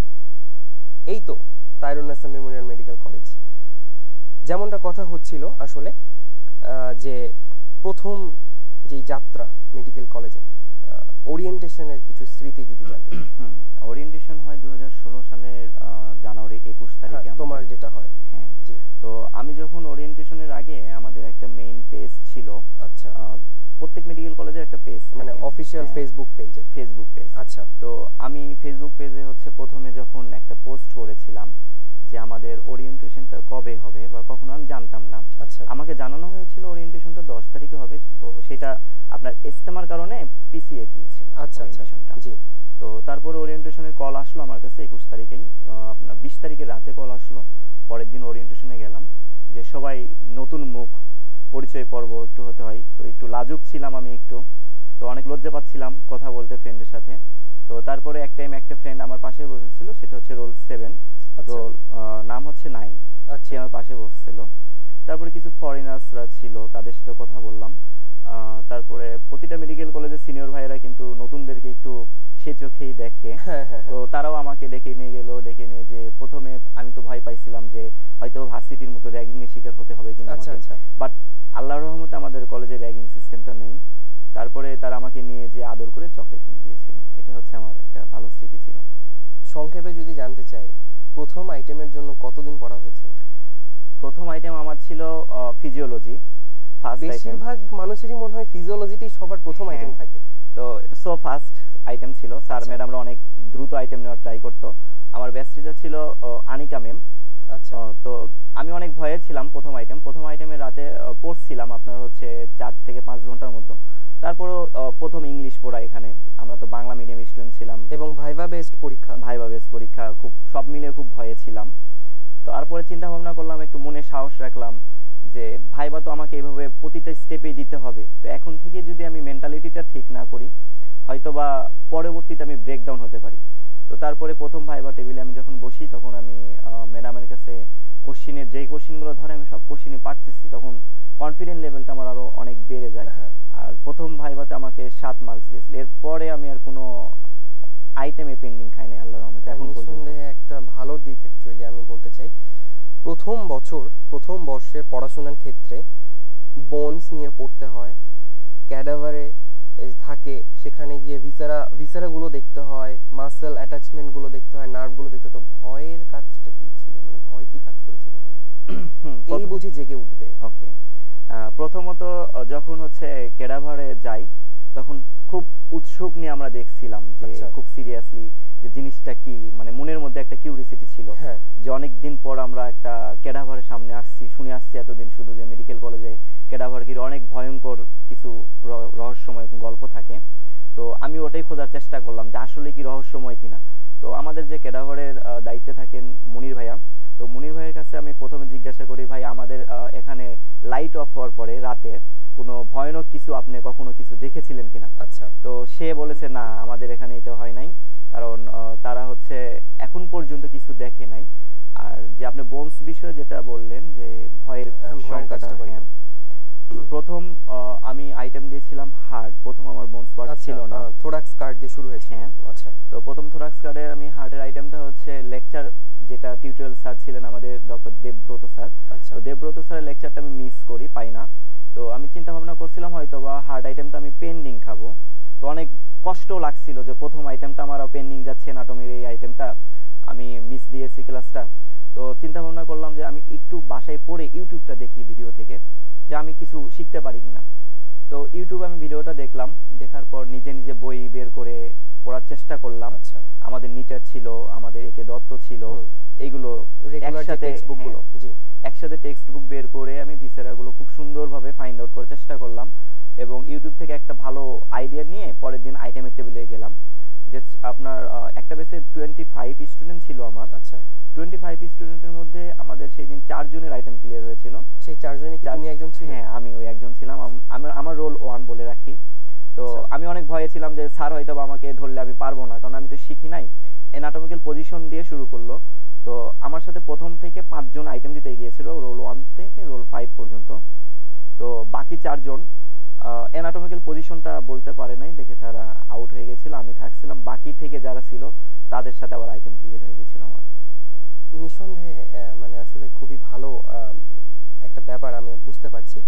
এই তো তাইরুন্নেসা মেমোরিয়াল মেডিকেল কলেজ। যেমনটা কথা হচ্ছিল আসলে যে প্রথম যেই যাত্রা মেডিকেল কলেজে, ওরিয়েন্টেশনের কিছু স্মৃতি যদি জানতে চাই। ওরিয়েন্টেশন হয় দু হাজার ষোলো সালের জানুয়ারি একুশ তারিখে। তোমার যেটা হয়? হ্যাঁ জি। তো আমি যখন ওরিয়েন্টেশনের আগে আমাদের একটা মেইন পেজ ছিল। আচ্ছা। প্রত্যেক মেডিকেল কলেজের একটা পেজ, মানে official Facebook page. Facebook page. আচ্ছা। তো আমি ফেসবুক পেজে হচ্ছে প্রথমে যখন একটা পোস্ট করেছিলাম যে আমাদের ওরিয়েন্টেশনটা কবে হবে বা কখনো আমি জানতাম না। আচ্ছা। আমাকে জানানো হয়েছিল ওরিয়েন্টেশনটা দশ তারিখে হবে, তো সেটা আপনার ইস্তেমার কারণে পিছিয়ে দিয়েছিল। আচ্ছা ওরিয়েন্টেশনটা। জি। তো তারপরে ওরিয়েন্টেশনের কল আসলো আমার কাছে একুশ তারিখেই, আপনার বিশ তারিখে রাতে কল আসলো। পরের দিন ওরিয়েন্টেশনে গেলাম, যে সবাই নতুন মুখ, পরিচয় পর্ব একটু হতে হয়, তো একটু লাজুক ছিলাম আমি একটু, তো অনেক লজ্জা পাচ্ছিলাম কথা বলতে ফ্রেন্ডের সাথে। তো তারপরে এক টাইম একটা ফ্রেন্ড আমার পাশে বসেছিল, সেটা হচ্ছে রোল সেভেন, রোল নাম হচ্ছে নাইন, সে আমার পাশে বসছিল। তারপরে কিছু ফরেনার্সরা ছিল, তাদের সাথে কথা বললাম। তারপরে প্রতিটা মেডিকেল কলেজের সিনিয়র ভাইয়েরা কিন্তু নতুনদেরকে একটু সে চোখেই দেখে, তো তারাও আমাকে ডেকে নিয়ে গেল। ডেকে নিয়ে যে প্রথমে আমি তো ভয় পাইছিলাম যে হয়তো ভার্সিটির মতো র্যাগিং এর শিকার হতে হবে কিনা আমাকে, বাট আল্লাহর রহমতে আমাদের কলেজে র্যাগিং সিস্টেমটা নেই। তারপরে তারা আমাকে নিয়ে যে আদর করে চকলেট কিনে দিয়েছিল, এটা হচ্ছে আমার একটা ভালো স্মৃতি ছিল। সংক্ষেপে যদি জানতে চাই, প্রথম আইটেমের জন্য কতদিন পড়া হয়েছে? প্রথম আইটেম আমার ছিল ফিজিওলজি। ফার্স্ট আইটেম, বেশিরভাগ মানুষেরই মনে হয় ফিজিওলজিটাই সবার প্রথম আইটেম থাকে। তো এটা সো ফার্স্ট আইটেম ছিল। স্যার ম্যাডামরা অনেক দ্রুত আইটেম নেওয়ার ট্রাই করতো। আমার বেস্ট টিচার ছিল আনিকা ম্যাম। আচ্ছা। তো আমি অনেক ভয়ে ছিলাম প্রথম আইটেম। প্রথম আইটেমের রাতে পড়ছিলাম আপনার হচ্ছে চার থেকে পাঁচ ঘন্টার মধ্যে। তারপরও প্রথম ইংলিশ পড়া, এখানে আমরা তো বাংলা মিডিয়াম স্টুডেন্ট ছিলাম, এবং ভাইভা বেসড পরীক্ষা ভাইভা বেসড পরীক্ষা খুব সব মিলে খুব ভয়ে ছিলাম। তো তারপরে চিন্তা ভাবনা করলাম, একটু মনে সাহস রাখলাম যে ভাইভা তো আমাকে এইভাবে প্রতিটা স্টেপেই দিতে হবে, তো এখন থেকে যদি আমি মেন্টালিটিটা ঠিক না করি হয়তো বা পরবর্তীতে আমি ব্রেকডাউন হতে পারি। তো তারপরে প্রথম ভাইভা টেবিলে আমি যখন বসি, তখন আমি ম্যাডামের কাছে কোশ্চিনের যেই কোশ্চিনগুলো ধরে আমি সব কোশ্চিনই পারতেছি, তখন কনফিডেন্ট লেভেলটা আমার আরো অনেক বেড়ে যায়। আর প্রথম ভাইভাতে আমাকে সাত মার্কস দিয়েছিল। এরপরে আমি আর কোনো আইটেমে পেন্ডিং খাই নাই আল্লাহর রহমতে এখন পর্যন্ত। একটা ভালো দিক অ্যাকচুয়ালি আমি বলতে চাই, প্রথম বছর প্রথম বর্ষে পড়াশোনার ক্ষেত্রে বোনস নিয়ে পড়তে হয়, ক্যাডাভারে থাকে, সেখানে গিয়ে ভিসারা ভিসারাগুলো দেখতে হয়, মাসেল অ্যাটাচমেন্টগুলো দেখতে হয়, নার্ভগুলো দেখতে হয়। তো ভয়ের কাজটা কি ছিল, মানে ভয় কি কাজ করেছে কখনো? এই বুঝি জেগে উঠবে। ওকে, প্রথমত যখন হচ্ছে ক্যাডাভারে যাই তখন খুব উৎসুক নিয়ে আমরা দেখছিলাম যে খুব সিরিয়াসলি যে জিনিসটা কি, মানে মনের মধ্যে একটা কিউরিসিটি ছিল যে অনেক দিন পর আমরা একটা ক্যাডাভারের সামনে আসছি, শুনে আসছি এতদিন শুধু যে মেডিকেল কলেজে ক্যাডাভার ঘিরে অনেক ভয়ঙ্কর কিছু রহস্যময় গল্প থাকে। তো আমি ওটাই খোঁজার চেষ্টা করলাম যে আসলে কি রহস্যময় কিনা। তো আমাদের যে ক্যাডাভারের দায়িত্বে থাকেন মুনির ভাইয়া, তো মুনির ভাইয়ের কাছে আমি প্রথমে জিজ্ঞাসা করি, ভাই আমাদের এখানে লাইট অফ হওয়ার পরে রাতে কোনো ভয়ানক কিছু আপনি কখনো কিছু দেখেছিলেন কিনা? আচ্ছা। তো সে বলেছে না, আমাদের এখানে এটা হয় নাই, কারণ তারা হচ্ছে এখন পর্যন্ত কিছু দেখে নাই। আর যে আপনি বোনস বিষয়ে যেটা বললেন যে ভয়ের সংখ্যাটা, হ্যাঁ, প্রথম আমি আইটেম দিয়েছিলাম হার্ট। প্রথম আমার বোনস পার্ট ছিল না, থোরাক্স কার্ড দিয়ে শুরু হয়েছে। হ্যাঁ, আচ্ছা। তো প্রথম থোরাক্স কার্ডে আমি হার্টের আইটেমটা হচ্ছে লেকচার, যেটা টিউটোরিয়াল স্যার ছিলেন আমাদের ডক্টর দেবব্রত স্যার। তো দেবব্রত স্যারের লেকচারটা আমি মিস করি, পাই না। তো আমি চিন্তা ভাবনা করছিলাম হয়তো বা হার্ট আইটেমটা আমি পেন্ডিং খাবো। তো অনেক কষ্ট লাগছিল যে প্রথম আইটেমটা আমার পেন্ডিং যাচ্ছে, অ্যানাটমির এই আইটেমটা আমি মিস দিয়েছি ক্লাসটা। তো চিন্তা ভাবনা করলাম যে আমি একটু বাসায় পড়ে ইউটিউবটা দেখি ভিডিও থেকে, যে আমি কিছু শিখতে পারি কিনা। তো ইউটিউবে আমি ভিডিওটা দেখলাম, দেখার পর নিজে নিজে বই বের করে পড়ার চেষ্টা করলাম। আমাদের নিটার ছিল, আমাদের একে দত্ত ছিল, এইগুলো একসাথে একসাথে টেক্সট বুক বের করে আমি ভিসেরাগুলো খুব সুন্দরভাবে ফাইন্ড আউট করার চেষ্টা করলাম এবং ইউটিউব থেকে একটা ভালো আইডিয়া নিয়ে পরের দিন আইটেমের টেবিলে গেলাম। যে আপনার একটা বেসে টোয়েন্টি ফাইভ স্টুডেন্ট ছিল আমার। আচ্ছা, টোয়েন্টি ফাইভ স্টুডেন্টের মধ্যে আমাদের সেই দিন চারজনের আইটেম ক্লিয়ার হয়েছিল। সেই চারজনে কি তুমি একজন ছিলে? হ্যাঁ, আমি ওই একজন ছিলাম। আমার আমার রোল ওয়ান বলে রাখি। তো আমি অনেক ভয়ে ছিলাম যে স্যার হয়তো আমাকে ধরলে আমি পারবো না, কারণ আমি তো শিখি নাই। অ্যানাটমিক্যাল পজিশন দিয়ে শুরু করলো। তো আমার সাথে প্রথম থেকে পাঁচজন আইটেম দিতে গিয়েছিল রোল ওয়ান থেকে রোল ফাইভ পর্যন্ত। তো বাকি চারজন অ্যানাটমিক্যাল পজিশনটা বলতে পারে নাই দেখে তারা আউট হয়ে গেছিল, আমি থাকছিলাম। বাকি থেকে যারা ছিল তাদের সাথে আবার আইটেম ক্লিয়ার হয়ে গেছিল আমার। নিঃসন্দেহে মানে আসলে খুবই ভালো একটা ব্যাপার, আমি বুঝতে পারছি।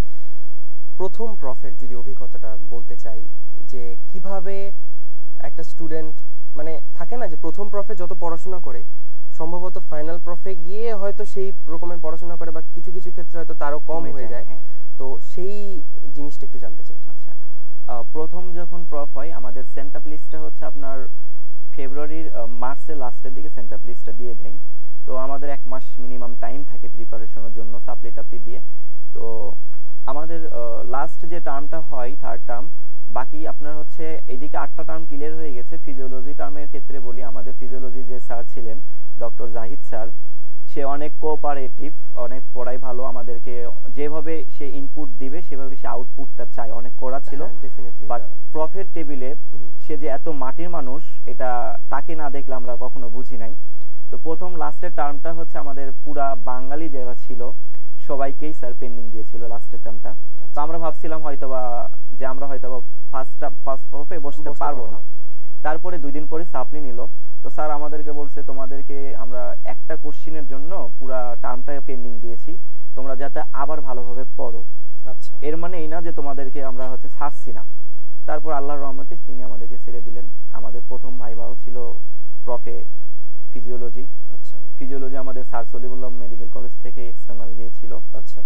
প্রথম প্রফের যদি অভিজ্ঞতাটা বলতে চাই, যে কিভাবে একটা স্টুডেন্ট মানে থাকে না যে প্রথম প্রফে যত পড়াশোনা করে সম্ভবত ফাইনাল প্রফে গিয়ে হয়তো সেই রকমের পড়াশোনা করে, বা কিছু কিছু ক্ষেত্রে হয়তো তারও কম হয়ে যায়। তো সেই জিনিসটা একটু জানতে চাই। আচ্ছা, প্রথম যখন প্রফ হয় আমাদের সেন্টাপ লিস্টটা হচ্ছে আপনার ফেব্রুয়ারির মার্চের লাস্টের দিকে সেন্টাপ লিস্টটা দিয়ে দেয়। তো আমাদের এক মাস মিনিমাম টাইম থাকে প্রিপারেশনের জন্য সাপ্লি টাপলি দিয়ে। তো আমাদের লাস্ট যে টার্মটা হয় থার্ড টার্ম, বাকি আপনার হচ্ছে এইদিকে আটটা টার্ম ক্লিয়ার হয়ে গেছে। ফিজিওলজি টার্মের ক্ষেত্রে বলি, আমাদের ফিজিওলজি যে স্যার ছিলেন ডক্টর জাহিদ স্যার, সে অনেক কোঅপারেটিভ, অনেক পড়াই ভালো। আমাদেরকে যেভাবে সে ইনপুট দিবে সেভাবে সে আউটপুটটা চায়, অনেক কড়া ছিল। বাট প্রফেট টেবিলে সে যে এত মাটির মানুষ, এটা তাকে না দেখলে আমরা কখনো বুঝি নাই। তো প্রথম লাস্টের টার্মটা হচ্ছে আমাদের পুরা বাঙালি যারা ছিল সবাইকেই স্যার পেন্ডিং দিয়েছিল লাস্টের টার্মটা। তো আমরা ভাবছিলাম হয়তোবা যে আমরা হয়তোবা ফার্স্ট ফার্স্ট প্রফে বসতে পারবো না। তারপরে দুই দিন পরে সাপ্লি নিল। তো স্যার আমাদেরকে বলছে তোমাদেরকে আমরা একটা কোশ্চেনের জন্য পুরা টার্মটা পেন্ডিং দিয়েছি, তোমরা যাতে আবার ভালোভাবে পড়ো। আচ্ছা, এর মানে এই না যে তোমাদেরকে আমরা হচ্ছে ছাড়ছি না। তারপর আল্লাহর রহমতে তিনি আমাদেরকে ছেড়ে দিলেন। আমাদের প্রথম ভাইবাও ছিল প্রফে ফিজিওলজি। আচ্ছা, ফিজিওলজি আমাদের স্যার সলিমুল্লাহ মেডিকেল কলেজ থেকে এক্সটার্নাল গিয়েছিল। আচ্ছা,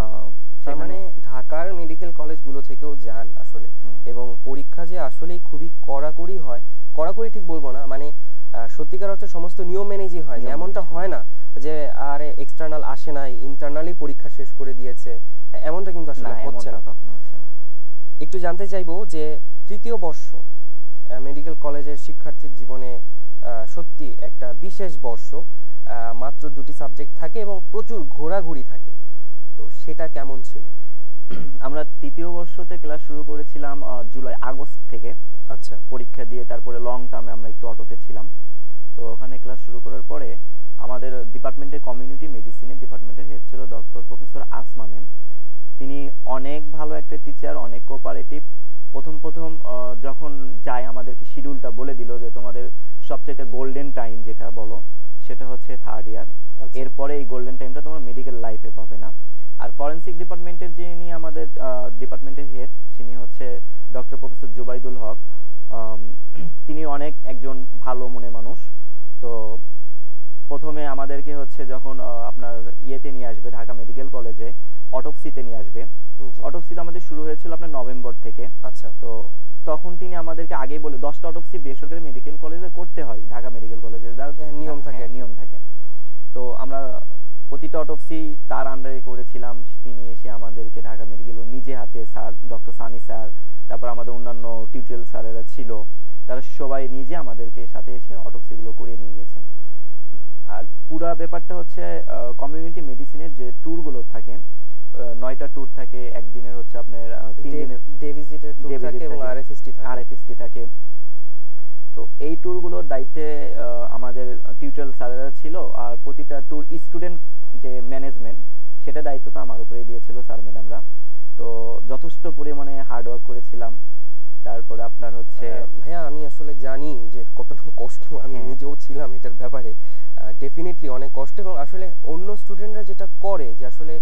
তার মানে ঢাকার মেডিকেল কলেজগুলো থেকেও যান আসলে, এবং পরীক্ষা যে আসলেই খুবই কড়াকড়ি হয়, কড়াকড়ি ঠিক বলবো না, মানে সত্যিকার অর্থে সমস্ত নিয়ম মেনে যে হয়, এমনটা হয় না যে আরে এক্সটার্নাল আসে নাই ইন্টারনালি পরীক্ষা শেষ করে দিয়েছে, এমনটা কিন্তু আসলে হচ্ছে না। একটু জানতে চাইবো যে তৃতীয় বর্ষ মেডিকেল কলেজের শিক্ষার্থীর জীবনে সত্যি একটা বিশেষ বর্ষ, মাত্র দুটি সাবজেক্ট থাকে এবং প্রচুর ঘোরাঘুরি থাকে, তো সেটা কেমন ছিল? আমরা তৃতীয় বর্ষতে ক্লাস শুরু করেছিলাম জুলাই আগস্ট থেকে। আচ্ছা, পরীক্ষা দিয়ে তারপরে লং টার্মে আমরা একটু অটোতে ছিলাম। তো ওখানে ক্লাস শুরু করার পরে আমাদের ডিপার্টমেন্টের কমিউনিটি মেডিসিনের ডিপার্টমেন্টের হেড ছিল ডক্টর প্রফেসর আসমা ম্যাম। তিনি অনেক ভালো একটা টিচার, অনেক কোঅপারেটিভ। প্রথম প্রথম যখন যাই আমাদেরকে শিডিউলটা বলে দিল যে তোমাদের সবচেয়ে গোল্ডেন টাইম যেটা বলো সেটা হচ্ছে থার্ড ইয়ার, এরপরে এই গোল্ডেন টাইমটা তোমরা মেডিকেল লাইফে পাবে না। আর ফরেনসিক ডিপার্টমেন্টের যিনি আমাদের ডিপার্টমেন্টের হেড, তিনি হচ্ছে ডক্টর প্রফেসর জুবাইদুল হক। তিনি অনেক একজন ভালো মনের মানুষ। তো প্রথমে আমাদেরকে হচ্ছে যখন আপনার ইয়েতে নিয়ে আসবে ঢাকা মেডিকেল কলেজে অটোপসিতে নিয়ে আসবে, অটোপসিতে আমাদের শুরু হয়েছিল আপনার নভেম্বর থেকে। আচ্ছা, তো তখন তিনি আমাদেরকে আগেই বলে দশটা অটোপসি বেসরকারি মেডিকেল কলেজে করতে হয়, ঢাকা মেডিকেল কলেজে নিয়ম থাকে নিয়ম থাকে তো আমরা প্রতিটা অটোপসি তার আন্ডারে করেছিলাম। তিনি এসে আমাদেরকে ঢাকা মেডিকেল নিজে হাতে, স্যার ডক্টর সানি স্যার, তারপর আমাদের অন্যান্য টিউটোরিয়াল স্যারেরা ছিল, তারা সবাই নিজে আমাদেরকে সাথে এসে অটোপসিগুলো করিয়ে নিয়ে গেছে। আর পুরা ব্যাপারটা হচ্ছে কমিউনিটি মেডিসিনের যে ট্যুরগুলো থাকে, নয়টা ট্যুর থাকে একদিনের, হচ্ছে আপনার তিন দিনের ডে ভিজিটের ট্যুর থাকে এবং আরএফএসটি থাকে আরএফএসটি থাকে তো এই ট্যুরগুলোর দায়িত্বে আমাদের টিউটোরিয়াল স্যারেরা ছিল। আর প্রতিটা ট্যুর স্টুডেন্ট যে ম্যানেজমেন্ট সেটা দায়িত্ব তো আমার উপরেই দিয়েছিল স্যার ম্যাডামরা। তো যথেষ্ট পরিমাণে হার্ড ওয়ার্ক করেছিলাম। তারপরে আপনার হচ্ছে ভাইয়া আমি আসলে জানি যে কতটা কষ্ট, আমি নিজেও ছিলাম এটার ব্যাপারে, ডেফিনেটলি অনেক কষ্ট। এবং আসলে অন্য স্টুডেন্টরা যেটা করে যে আসলে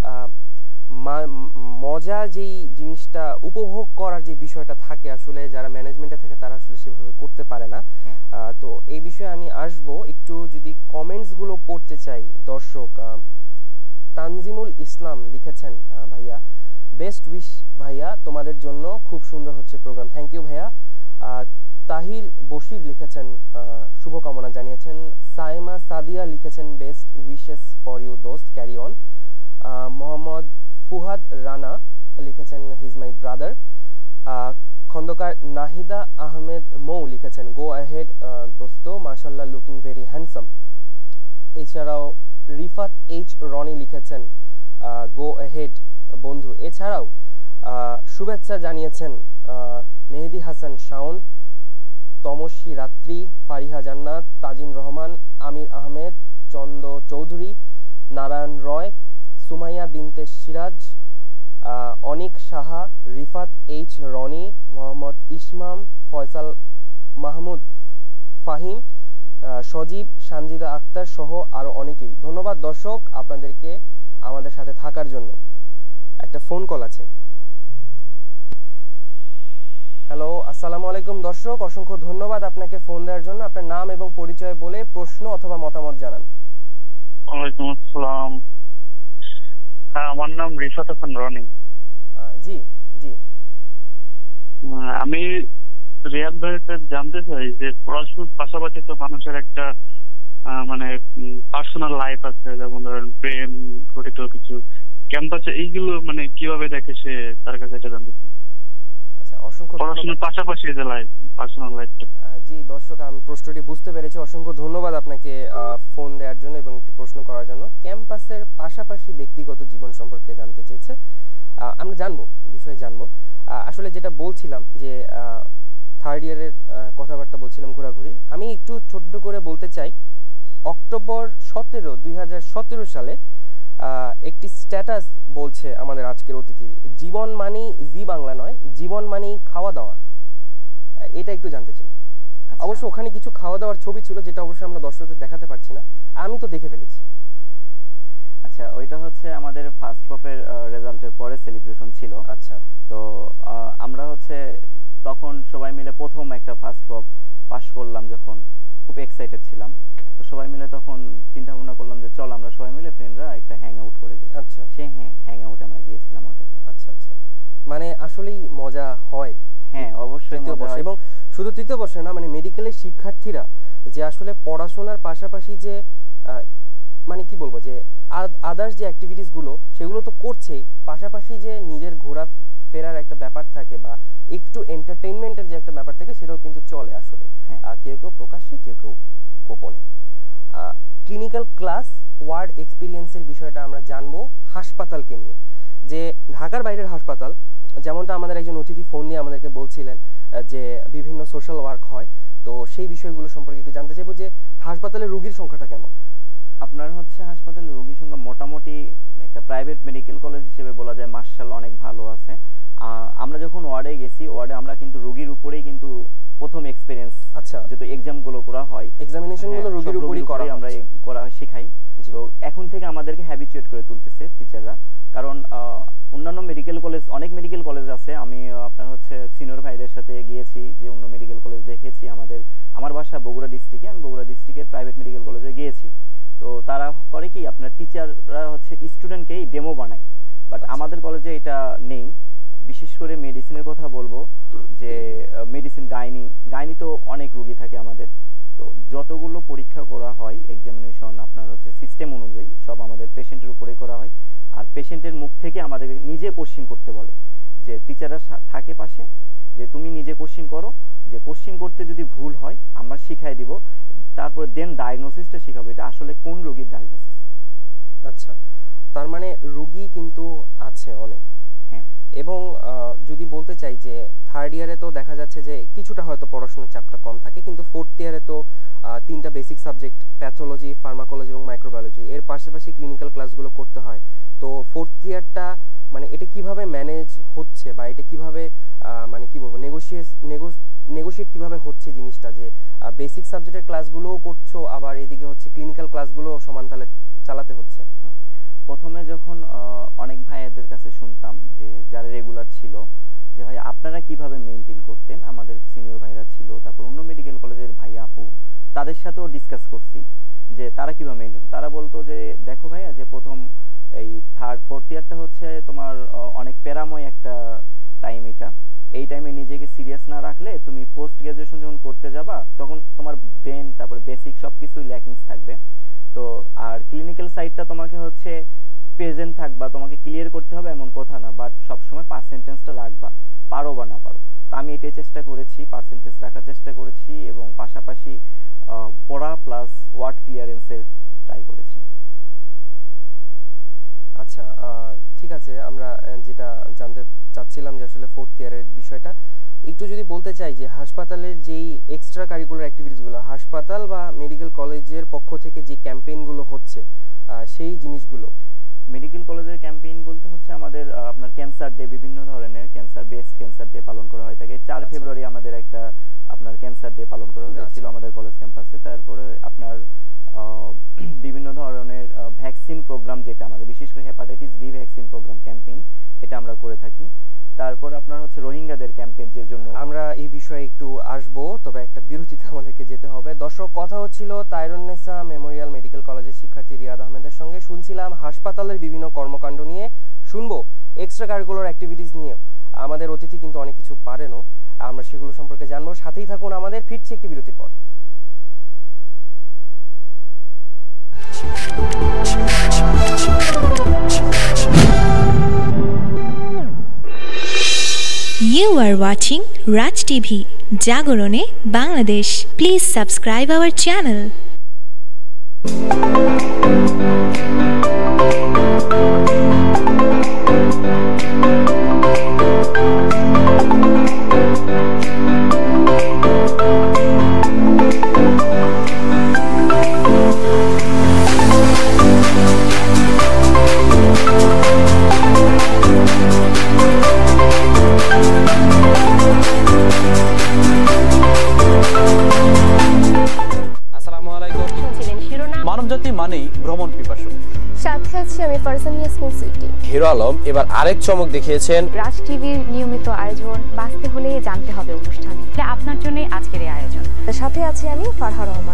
মজা যেই জিনিসটা উপভোগ করার যে বিষয়টা থাকে, আসলে যারা ম্যানেজমেন্টে থাকে তারা আসলে সেভাবে করতে পারে না। তো এই বিষয়ে আমি আসব, একটু যদি কমেন্টসগুলো পড়তে চাই। দর্শক তানজিমুল ইসলাম লিখেছেন, ভাইয়া বেস্ট উইশ ভাইয়া, তোমাদের জন্য খুব সুন্দর হচ্ছে প্রোগ্রাম, থ্যাংক ইউ ভাইয়া। তাহির বশির লিখেছেন শুভকামনা জানিয়েছেন। সাইমা সাদিয়া লিখেছেন বেস্ট উইশেস ফর ইউ দোস্ত, ক্যারি অন। মোহাম্মদ ফুহাদ রানা লিখেছেন his my brother. Khandaker Nahida Ahmed Mou লিখেছেন গো অ্যাহেড দোস্ত, মাশাল্লাহ লুকিং ভেরি হ্যান্ডসাম। এছাড়াও রিফাত এইচ রনি লিখেছেন গো অ্যাহেড বন্ধু। এছাড়াও শুভেচ্ছা জানিয়েছেন মেহেদি হাসান শাওন, তমস্বী রাত্রি, ফারিহা জান্নাত, তাজিন রহমান, আমির আহমেদ, চন্দ চৌধুরী, নারায়ণ রয়, সুমাইয়া বিনতে সিরাজ, অনিক সাহা, রিফাত এইচ রনি, মোহাম্মদ ইসমাম, ফয়সাল মাহমুদ ফাহিম, সজীব, সানজিদা আক্তার সহ আরো অনেকেই। ধন্যবাদ দর্শক আপনাদেরকে আমাদের সাথে থাকার জন্য। একটা ফোন কল আছে। হ্যালো, আসসালামু আলাইকুম দর্শক, অসংখ্য ধন্যবাদ আপনাকে ফোন দেওয়ার জন্য। আপনার নাম এবং পরিচয় বলে প্রশ্ন অথবা মতামত জানান। ওয়ালাইকুম আসসালাম। হ্যাঁ, আমার নাম রিফাত হাসান রনি। জি জি আমি রিয়াদ ভাইকে জানতে চাই যে পড়াশোনার পাশাপাশি তো মানুষের একটা মানে পার্সোনাল লাইফ আছে, যেমন ধরেন প্রেম ঘটিত কিছু ক্যাম্পাসে, এইগুলো মানে কিভাবে দেখে সে, তার কাছে এটা জানতে চাই। আচ্ছা, অসংখ্য পড়াশোনার পাশাপাশি যে লাইফ, পার্সোনাল লাইফটা। জি দর্শক, আমি প্রশ্নটি বুঝতে পেরেছি। অসংখ্য ধন্যবাদ আপনাকে ফোন দেওয়ার জন্য এবং একটি প্রশ্ন করার জন্য। ক্যাম্পাসের পাশাপাশি ব্যক্তিগত জীবন সম্পর্কে জানতে চেয়েছে। আমরা জানবো, বিষয়ে জানবো। আসলে যেটা বলছিলাম যে থার্ড ইয়ারের কথাবার্তা বলছিলাম ঘোরাঘুরি, আমি একটু ছোট্ট করে বলতে চাই। অক্টোবর সতেরো দুই হাজার সতেরো সালে একটি স্ট্যাটাস বলছে আমাদের আজকের অতিথির, জীবন মানেই জি বাংলা নয়, জীবন মানেই খাওয়া দাওয়া। এটা একটু জানতে চাই। অবশ্য ওখানে কিছু খাওয়া দাওয়ার ছবি ছিল, যেটা অবশ্যই আমরা দর্শকদের দেখাতে পারছি না, আমি তো দেখে ফেলেছি। আচ্ছা, ওইটা হচ্ছে আমাদের ফার্স্ট প্রপের রেজাল্টের পরে সেলিব্রেশন ছিল। আচ্ছা, তো আমরা হচ্ছে তখন সবাই মিলে প্রথম একটা ফার্স্ট প্রপ পাস করলাম, যখন খুব এক্সাইটেড ছিলাম। তো সবাই মিলে তখন চিন্তা ভাবনা করলাম যে চল আমরা সবাই মিলে ফ্রেন্ডরা একটা হ্যাং আউট করে যাই। আচ্ছা, সেই হ্যাং আউটে আমরা গিয়েছিলাম ওটাতে। আচ্ছা আচ্ছা, মানে আসলেই মজা হয়। হ্যাঁ, অবশ্যই মজা হয়। এবং শুধু তৃতীয় বর্ষে না, মানে মেডিকেলের শিক্ষার্থীরা যে আসলে পড়াশোনার পাশাপাশি যে মানে কি বলবো, যে আদার্স যে অ্যাক্টিভিটিস গুলো সেগুলো তো করছেই, পাশাপাশি যে নিজের ঘোরা ফেরার একটা ব্যাপার থাকে বা একটু এন্টারটেইনমেন্টের যে একটা ব্যাপার থাকে, সেটাও কিন্তু চলে আসলে। কেউ কেউ প্রকাশ্যে, কেউ কেউ গোপনে। ক্লিনিক্যাল ক্লাস ওয়ার্ড এক্সপিরিয়েন্সের বিষয়টা আমরা জানবো হাসপাতালকে নিয়ে, যে ঢাকার বাইরের হাসপাতাল, যেমনটা আমাদের একজন অতিথি ফোন দিয়ে আমাদেরকে বলছিলেন যে বিভিন্ন সোশ্যাল ওয়ার্ক হয়, তো সেই বিষয়গুলো সম্পর্কে একটু জানতে চাইবো যে হাসপাতালে রোগীর সংখ্যাটা কেমন। আপনার হচ্ছে হাসপাতালে রোগীর সংখ্যা মোটামুটি একটা প্রাইভেট মেডিকেল কলেজ হিসেবে বলা যায় মার্শাল অনেক ভালো আছে। আমরা যখন ওয়ার্ডে গেছি, ওয়ার্ডে আমরা কিন্তু রোগীর উপরেই কিন্তু প্রথম এক্সপেরিয়েন্স, আচ্ছা, যেহেতু এক্সাম গুলো করা হয়, এক্সামিনেশন গুলো রোগীর উপরেই করা হয়, আমরা করা হয়, শেখাই। তো এখন থেকে আমাদেরকে হ্যাবিচুয়েট করে তুলতেছে টিচাররা, কারণ অন্যান্য মেডিকেল কলেজ, অনেক মেডিকেল কলেজ আছে, আমি আপনার হচ্ছে সিনিয়র ভাইদের সাথে গিয়েছি যে অন্য মেডিকেল কলেজ দেখেছি। আমাদের আমার বাসা বগুড়া ডিস্ট্রিক্টে, আমি বগুড়া ডিস্ট্রিক্টের প্রাইভেট মেডিকেল কলেজে গিয়েছি। তো তারা করে কি, আপনার টিচাররা হচ্ছে স্টুডেন্টকেই ডেমো বানায়, বাট আমাদের কলেজে এটা নেই। বিশেষ করে মেডিসিনের কথা বলবো, যে মেডিসিন গাইনি গাইনি তো অনেক রোগী থাকে আমাদের। তো যতগুলো পরীক্ষা করা হয় এক্সামিনেশন আপনার হচ্ছে সিস্টেম অনুযায়ী সব আমাদের পেশেন্টের উপরে করা হয়, আর পেশেন্টের মুখ থেকে আমাদের নিজে কোশ্চিন করতে বলে, যে টিচাররা থাকে পাশে, যে তুমি নিজে কোশ্চিন করো, যে কোশ্চিন করতে যদি ভুল হয় আমরা শিখাই দিব, তারপর দেন ডায়াগনোসিসটা শিখাবো, এটা আসলে কোন রোগীর ডায়াগনোসিস। আচ্ছা, তার মানে রোগী কিন্তু আছে অনেক। হ্যাঁ, এবং যদি বলতে চাই যে থার্ড ইয়ারে তো দেখা যাচ্ছে যে কিছুটা হয়তো পড়াশোনার চাপটা কম থাকে, কিন্তু ফোর্থ ইয়ারে তো তিনটা বেসিক সাবজেক্ট, প্যাথোলজি, ফার্মাকোলজি এবং মাইক্রোবায়োলজি, এর পাশাপাশি ক্লিনিক্যাল ক্লাসগুলো করতে হয়। তো ফোর্থ ইয়ারটা মানে এটা কিভাবে ম্যানেজ হচ্ছে, বা এটা কিভাবে মানে কি বলবো নেগোশিয়েট নেগোশিয়েট কিভাবে হচ্ছে জিনিসটা, যে বেসিক সাবজেক্টের ক্লাসগুলোও করছো, আবার এদিকে হচ্ছে ক্লিনিক্যাল ক্লাসগুলো সমান তালে চালাতে হচ্ছে। প্রথমে যখন অনেক ভাইয়াদের কাছে শুনতাম যে যারা রেগুলার ছিল, যে ভাই আপনারা কিভাবে মেইনটেইন করতেন, আমাদের সিনিয়র ভাইরা ছিল, তারপর অন্য মেডিকেল কলেজের ভাইয়া আপু, তাদের সাথেও ডিসকাস করছি যে তারা কিভাবে মেইনটেইন। তারা বলতো যে দেখো ভাইয়া, যে প্রথম এই থার্ড ফোর্থ ইয়ারটা হচ্ছে তোমার অনেক প্যারাময় একটা টাইম, এটা এই টাইমে নিজেকে সিরিয়াস না রাখলে তুমি পোস্ট গ্রাজুয়েশন যখন করতে যাবা তখন তোমার ব্রেন তারপর বেসিক সব কিছুই ল্যাকিংস থাকবে। তো আর ক্লিনিক্যাল সাইডটা তোমাকে হচ্ছে প্রেজেন্ট থাকবা, তোমাকে ক্লিয়ার করতে হবে এমন কথা না, বাট সবসময় পার্সেন্টেজটা রাখবা, পারো বা না পারো। তো আমি এটাই চেষ্টা করেছি, পার্সেন্টেজ রাখার চেষ্টা করেছি, এবং পাশাপাশি পড়া প্লাস ওয়ার্ড ক্লিয়ারেন্সের ট্রাই করেছি। আচ্ছা, ঠিক আছে, আমরা যেটা জানতে চাচ্ছিলাম যে আসলে ফোর্থ ইয়ারের বিষয়টা একটু যদি বলতে চাই যে হাসপাতালের যেই এক্সট্রা কারিকুলার অ্যাক্টিভিটিসগুলো হাসপাতাল বা মেডিকেল কলেজের পক্ষ থেকে যে ক্যাম্পেইনগুলো হচ্ছে সেই জিনিসগুলো। মেডিকেল কলেজের ক্যাম্পেইন বলতে হচ্ছে আমাদের আপনার ক্যান্সার ডে, বিভিন্ন ধরনের ক্যান্সার বেসড ক্যান্সার ডে পালন করা হয় থাকে। চার ফেব্রুয়ারি আমাদের একটা আপনার ক্যান্সার ডে পালন করা হয়েছিল আমাদের কলেজ ক্যাম্পাসে। তারপরে আপনার বিভিন্ন ধরনের ভ্যাকসিন প্রোগ্রাম, যেটা আমাদের বিশেষ করে hepatitis B vaccine program campaign, এটা আমরা করে থাকি। তারপর আপনার হচ্ছে রোহিঙ্গাদের ক্যাম্পেইন, যের জন্য আমরা এই বিষয়ে একটু আসবো, তবে একটা বিরতিতে আমাদেরকে যেতে হবে। দর্শক, কথা হচ্ছিল তাইরুন্নেসা মেমোরিয়াল মেডিকেল কলেজের শিক্ষার্থী রিয়াদ আহমেদের সঙ্গে। শুনছিলাম হাসপাতালের বিভিন্ন কর্মকাণ্ড নিয়ে, শুনবো এক্সট্রা কারিকুলার অ্যাক্টিভিটিস নিয়েও। আমাদের অতিথি কিন্তু অনেক কিছু পারেনও, আমরা সেগুলো সম্পর্কে জানবো। সাথেই থাকুন আমাদের, ফিরছি একটি বিরতির পর। You are watching Raj T V, Jagorone, Bangladesh. Please subscribe our channel. মানবজাতি মানেই ভ্রমণ পিপাসু। সাথে আছি আমি ফারজানা ইয়াসমিন সুইটি। হিরো আলম এবার আরেক চমক দেখিয়েছেন। রাজ টিভির নিয়মিত আয়োজন, বাঁচতে হলে জানতে হবে অনুষ্ঠানে, আপনার জন্যই আজকের এই আয়োজন। সাথে আছি আমি ফারহা রহমান।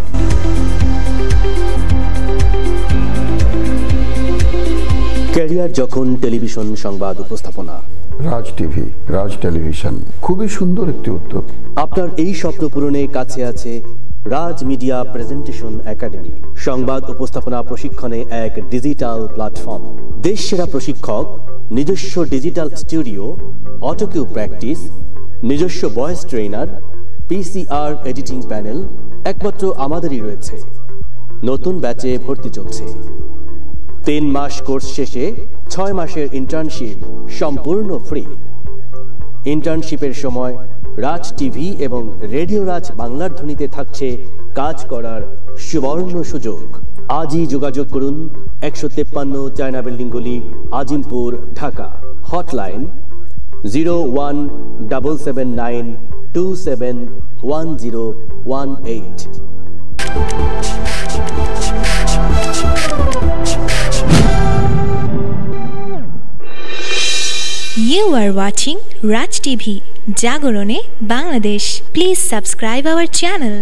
ক্যারিয়ার যখন টেলিভিশন সংবাদ উপস্থাপনা, রাজ টিভি, রাজ টেলিভিশন খুবই সুন্দর একটি উদ্যোগ। আপনার এই স্বপ্ন পূরণে কাছে আছে রাজ মিডিয়া প্রেজেন্টেশন একাডেমি, সংবাদ উপস্থাপনা প্রশিক্ষণে এক ডিজিটাল প্ল্যাটফর্ম। দেশ সেরা প্রশিক্ষক, নিজস্ব ডিজিটাল স্টুডিও, অটোকিউ প্র্যাকটিস, নিজস্ব voice trainer, PCR editing panel একমাত্র আমাদেরই রয়েছে। নতুন ব্যাচে ভর্তি চলছে। তিন মাস কোর্স শেষে ছয় মাসের ইন্টার্নশিপ সম্পূর্ণ ফ্রি। ইন্টার্নশিপের সময় রাজ টিভি এবং রেডিও রাজ বাংলার ধ্বনিতে থাকছে কাজ করার সুবর্ণ সুযোগ। আজই যোগাযোগ করুন একশো তেপ্পান্ন চায়না বিল্ডিং গলি, Azimpur, Dhaka. Hotline zero one double seven nine two seven one zero one eight. You are watching Raj T V, Jagorone, Bangladesh. Please subscribe our channel.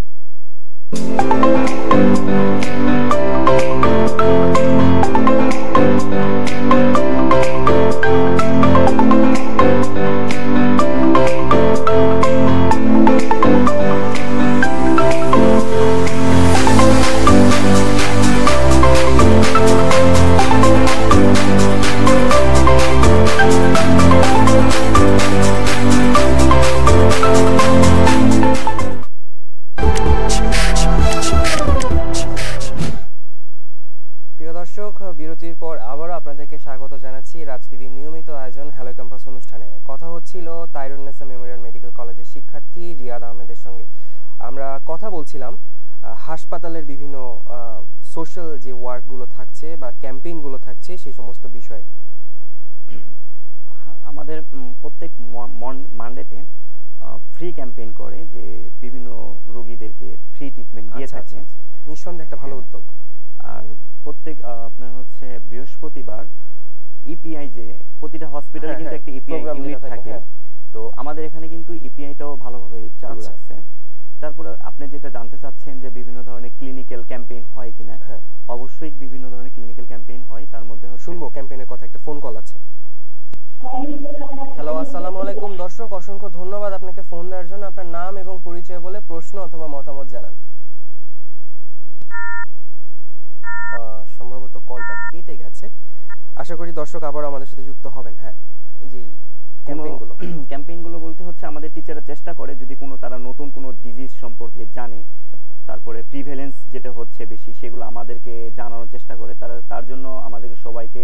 বিরতির পর আবারও আপনাদেরকে স্বাগত জানাচ্ছি রাজ টিভির নিয়মিত আয়োজন হ্যালো ক্যাম্পাস অনুষ্ঠানে। কথা হচ্ছিল তাইরুন্নেসা মেমোরিয়াল মেডিকেল কলেজের শিক্ষার্থী রিয়াদ আহমেদের সঙ্গে। আমরা কথা বলছিলাম হাসপাতালের বিভিন্ন সোশ্যাল যে ওয়ার্কগুলো থাকছে বা ক্যাম্পেইনগুলো থাকছে সেই সমস্ত বিষয়ে। আমাদের প্রত্যেক মানডেতে ফ্রি ক্যাম্পেইন করে, যে বিভিন্ন রোগীদেরকে ফ্রি ট্রিটমেন্ট দিয়ে থাকে। নিঃসন্দেহে একটা ভালো উদ্যোগ। আর প্রত্যেক আপনার হচ্ছে বৃহস্পতিবার ইপিআই, যে প্রতিটা হসপিটালে কিন্তু একটা ইপিআই ইউনিট থাকে, তো আমাদের এখানে কিন্তু ইপিআইটাও ভালোভাবে চালু রাখছে। তারপরে আপনি যেটা জানতে চাচ্ছেন যে বিভিন্ন ধরনের ক্লিনিক্যাল ক্যাম্পেইন হয় কিনা, অবশ্যই বিভিন্ন ধরনের ক্লিনিক্যাল ক্যাম্পেইন হয়। তার মধ্যে শুনবো ক্যাম্পেইনের কথা। একটা ফোন কল আছে। হ্যালো, আসসালামু আলাইকুম। দর্শক, অসংখ্য ধন্যবাদ আপনাকে ফোন দেওয়ার জন্য। আপনার নাম এবং পরিচয় বলে প্রশ্ন অথবা মতামত জানান। সম্ভবত কলটা কেটে গেছে। আশা করি দর্শক আবার আমাদের সাথে যুক্ত হবেন। হ্যাঁ, জি, ক্যাম্পেইনগুলো? ক্যাম্পেইনগুলো বলতে হচ্ছে আমাদের টিচাররা চেষ্টা করে যদি কোনো তারা নতুন কোনো ডিজিজ সম্পর্কে জানে, তারপরে প্রিভ্যালেন্স যেটা হচ্ছে বেশি সেগুলো আমাদেরকে জানানোর চেষ্টা করে। তারা তার জন্য আমাদেরকে সবাইকে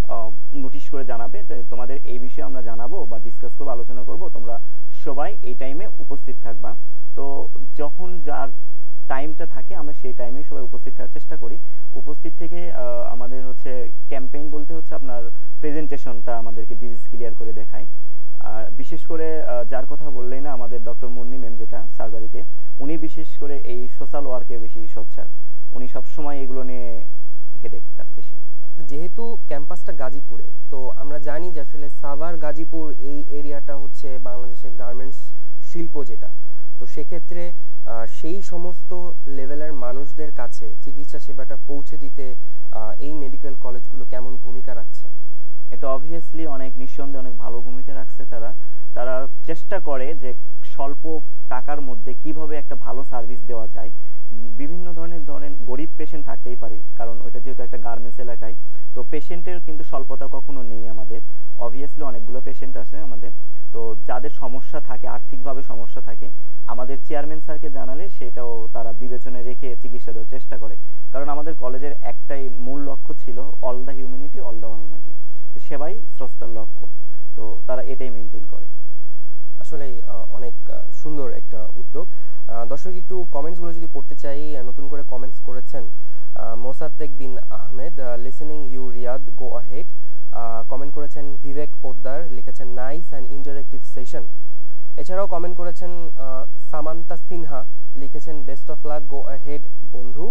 নোটিশ করে জানাবে তোমাদের এই বিষয়ে আমরা জানাবো বা ডিসকাস করবো, আলোচনা করব, তোমরা সবাই এই টাইমে উপস্থিত থাকবা। তো যখন যার টাইমটা থাকে আমরা সেই টাইমে সবাই উপস্থিত থাকার চেষ্টা করি। উপস্থিত থেকে আমাদের হচ্ছে ক্যাম্পেইন বলতে হচ্ছে আপনার প্রেজেন্টেশনটা আমাদেরকে ডিজিজ ক্লিয়ার করে দেখায়। আর বিশেষ করে যার কথা বললেই না আমাদের ডক্টর মুন্নি ম্যাম যেটা সার্জারিতে, উনি বিশেষ করে এই সোশ্যাল ওয়ার্কে বেশি সোচ্চার, উনি সবসময় এগুলো নিয়ে হেডেক তার বেশি। যেহেতু ক্যাম্পাসটা গাজীপুরে, তো আমরা জানি যে আসলে সাভার গাজীপুর এই এরিয়াটা হচ্ছে বাংলাদেশের গার্মেন্টস শিল্প যেটা, তো সেক্ষেত্রে সেই সমস্ত লেভেলের মানুষদের কাছে চিকিৎসা সেবাটা পৌঁছে দিতে এই মেডিকেল কলেজগুলো কেমন ভূমিকা রাখছে? এটা অবভিয়াসলি অনেক নিঃসন্দেহে অনেক ভালো ভূমিকা রাখছে। তারা তারা চেষ্টা করে যে স্বল্প টাকার মধ্যে কিভাবে একটা ভালো সার্ভিস দেওয়া যায়। বিভিন্ন ধরনের ধরেন গরিব পেশেন্ট থাকতেই পারে, কারণ ওইটা যেহেতু একটা গার্মেন্টস এলাকায়, তো পেশেন্টের কিন্তু স্বল্পতা কখনো নেই আমাদের। অবভিয়াসলি অনেকগুলো পেশেন্ট আছে আমাদের, তো যাদের সমস্যা থাকে, আর্থিকভাবে সমস্যা থাকে, আমাদের চেয়ারম্যান স্যারকে জানালে সেটাও তারা বিবেচনায় রেখে চিকিৎসা দেওয়ার চেষ্টা করে। কারণ আমাদের কলেজের একটাই মূল লক্ষ্য ছিল all the humanity all the almighty, সেবাই স্রষ্টার লক্ষ্য, তো তারা এটাই মেনটেন করে। আসলে অনেক সুন্দর একটা উদ্যোগ। দর্শক একটু কমেন্টসগুলো যদি পড়তে চাই, নতুন করে কমেন্টস করেছেন Mosaddek Bin Ahmed, listening you Riyad, go ahead. Comment করেছেন বিবেক পোদ্দার, লিখেছেন নাইস অ্যান্ড ইন্টারেক্টিভ সেশন। এছাড়াও কমেন্ট করেছেন সামান্তা সিনহা, লিখেছেন best of luck, go ahead বন্ধু।